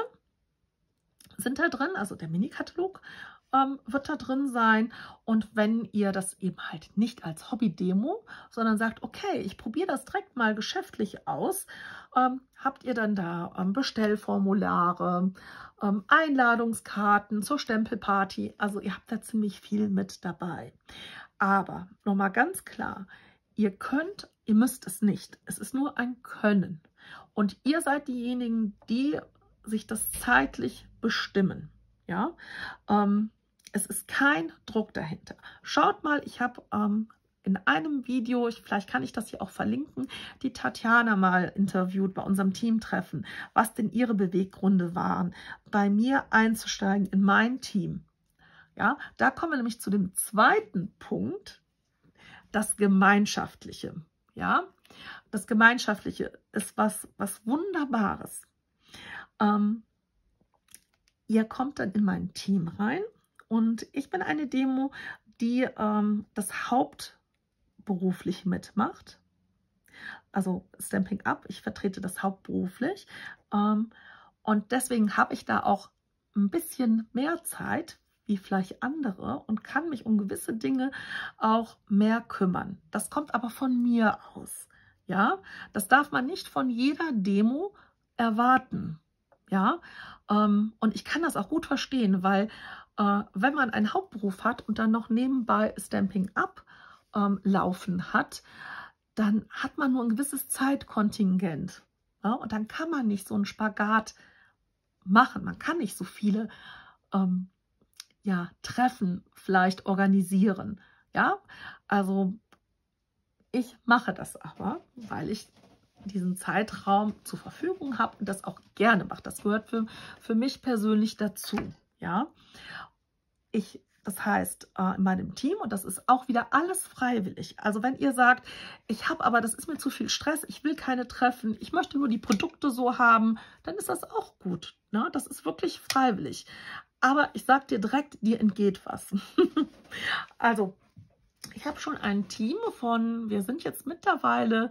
sind da drin, also der Mini-Katalog ähm, wird da drin sein. Und wenn ihr das eben halt nicht als Hobby-Demo, sondern sagt, okay, ich probiere das direkt mal geschäftlich aus, ähm, habt ihr dann da ähm, Bestellformulare, ähm, Einladungskarten zur Stempelparty. Also ihr habt da ziemlich viel mit dabei. Aber nochmal ganz klar, ihr könnt, ihr müsst es nicht. Es ist nur ein Können. Und ihr seid diejenigen, die sich das zeitlich bestimmen. Ja, ähm, es ist kein Druck dahinter. Schaut mal, ich habe ähm, in einem Video, ich, vielleicht kann ich das hier auch verlinken, die Tatjana mal interviewt bei unserem Teamtreffen, was denn ihre Beweggründe waren, bei mir einzusteigen in mein Team. Ja, da kommen wir nämlich zu dem zweiten Punkt, das Gemeinschaftliche. Ja, das Gemeinschaftliche ist was, was Wunderbares. Ähm, ihr kommt dann in mein Team rein und ich bin eine Demo, die ähm, das hauptberuflich mitmacht. Also Stampin' Up, ich vertrete das hauptberuflich. Ähm, und deswegen habe ich da auch ein bisschen mehr Zeit wie vielleicht andere und kann mich um gewisse Dinge auch mehr kümmern. Das kommt aber von mir aus. Ja, das darf man nicht von jeder Demo erwarten. Ja, ähm, und ich kann das auch gut verstehen, weil äh, wenn man einen Hauptberuf hat und dann noch nebenbei Stampin' Up ähm, laufen hat, dann hat man nur ein gewisses Zeitkontingent. Ja, und dann kann man nicht so einen Spagat machen. Man kann nicht so viele ähm, ja, Treffen vielleicht organisieren. Ja, also ich mache das aber, weil ich diesen Zeitraum zur Verfügung habe und das auch gerne mache. Das gehört für, für mich persönlich dazu. Ja, ich, das heißt, äh, in meinem Team, und das ist auch wieder alles freiwillig. Also wenn ihr sagt, ich habe aber, das ist mir zu viel Stress, ich will keine Treffen, ich möchte nur die Produkte so haben, dann ist das auch gut. Ne? Das ist wirklich freiwillig. Aber ich sage dir direkt, dir entgeht was. Also, ich habe schon ein Team von, wir sind jetzt mittlerweile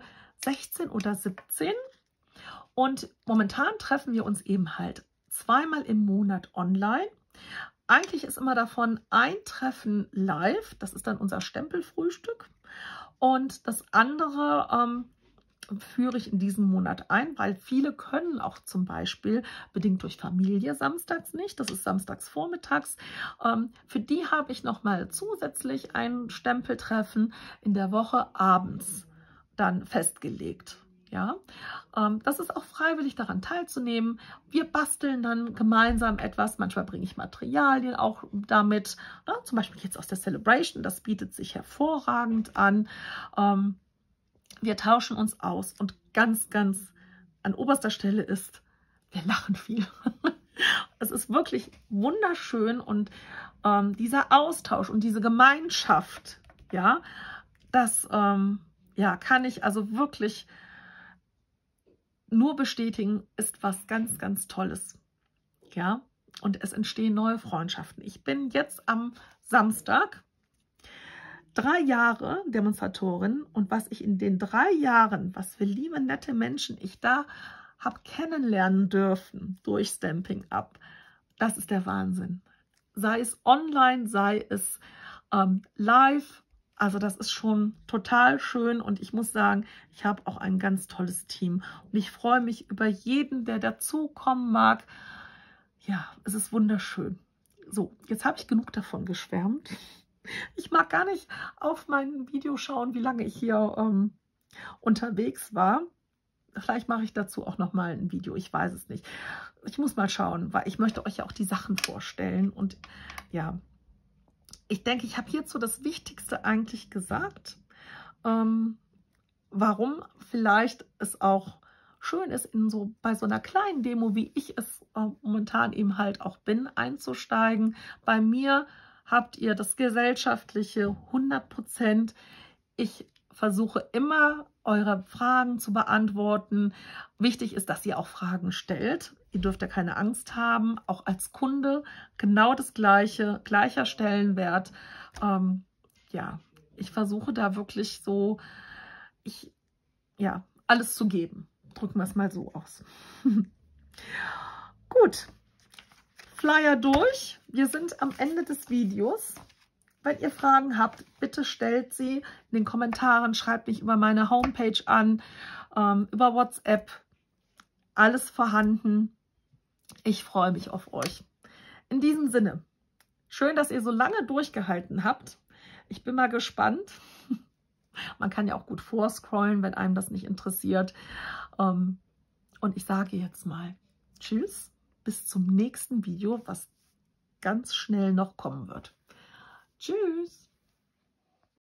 sechzehn oder siebzehn. Und momentan treffen wir uns eben halt zweimal im Monat online. Eigentlich ist immer davon ein Treffen live, das ist dann unser Stempelfrühstück. Und das andere ähm, führe ich in diesem Monat ein, weil viele können auch zum Beispiel bedingt durch Familie samstags nicht. Das ist samstags vormittags. Ähm, für die habe ich nochmal zusätzlich ein Stempeltreffen in der Woche abends dann festgelegt. Ja, ähm, das ist auch freiwillig, daran teilzunehmen. Wir basteln dann gemeinsam etwas. Manchmal bringe ich Materialien auch damit. Ne? Zum Beispiel jetzt aus der Celebration. Das bietet sich hervorragend an. Ähm, wir tauschen uns aus. Und ganz, ganz an oberster Stelle ist, wir lachen viel. Es ist wirklich wunderschön. Und ähm, dieser Austausch und diese Gemeinschaft, ja, das ähm, ja, kann ich also wirklich nur bestätigen, ist was ganz, ganz Tolles. Ja, und es entstehen neue Freundschaften. Ich bin jetzt am Samstag drei Jahre Demonstratorin und was ich in den drei Jahren, was für liebe, nette Menschen ich da habe kennenlernen dürfen durch Stampin' Up, das ist der Wahnsinn. Sei es online, sei es ähm, live. Also das ist schon total schön und ich muss sagen, ich habe auch ein ganz tolles Team und ich freue mich über jeden, der dazukommen mag. Ja, es ist wunderschön. So, jetzt habe ich genug davon geschwärmt. Ich mag gar nicht auf mein Video schauen, wie lange ich hier ähm, unterwegs war. Vielleicht mache ich dazu auch noch mal ein Video, ich weiß es nicht. Ich muss mal schauen, weil ich möchte euch ja auch die Sachen vorstellen und ja, ich denke, ich habe hierzu das Wichtigste eigentlich gesagt, ähm, warum vielleicht es auch schön ist, in so bei so einer kleinen Demo, wie ich es äh, momentan eben halt auch bin, einzusteigen. Bei mir habt ihr das gesellschaftliche hundert Prozent. Ich versuche immer, eure Fragen zu beantworten. Wichtig ist, dass ihr auch Fragen stellt. Ihr dürft ja keine Angst haben. Auch als Kunde genau das Gleiche, gleicher Stellenwert. Ähm, ja, ich versuche da wirklich so, ich, ja, alles zu geben. Drücken wir es mal so aus. Gut, Flyer durch. Wir sind am Ende des Videos. Wenn ihr Fragen habt, bitte stellt sie in den Kommentaren, schreibt mich über meine Homepage an, ähm, über WhatsApp. Alles vorhanden. Ich freue mich auf euch. In diesem Sinne, schön, dass ihr so lange durchgehalten habt. Ich bin mal gespannt. Man kann ja auch gut vorscrollen, wenn einem das nicht interessiert. Ähm, und ich sage jetzt mal Tschüss, bis zum nächsten Video, was ganz schnell noch kommen wird. Tschüss!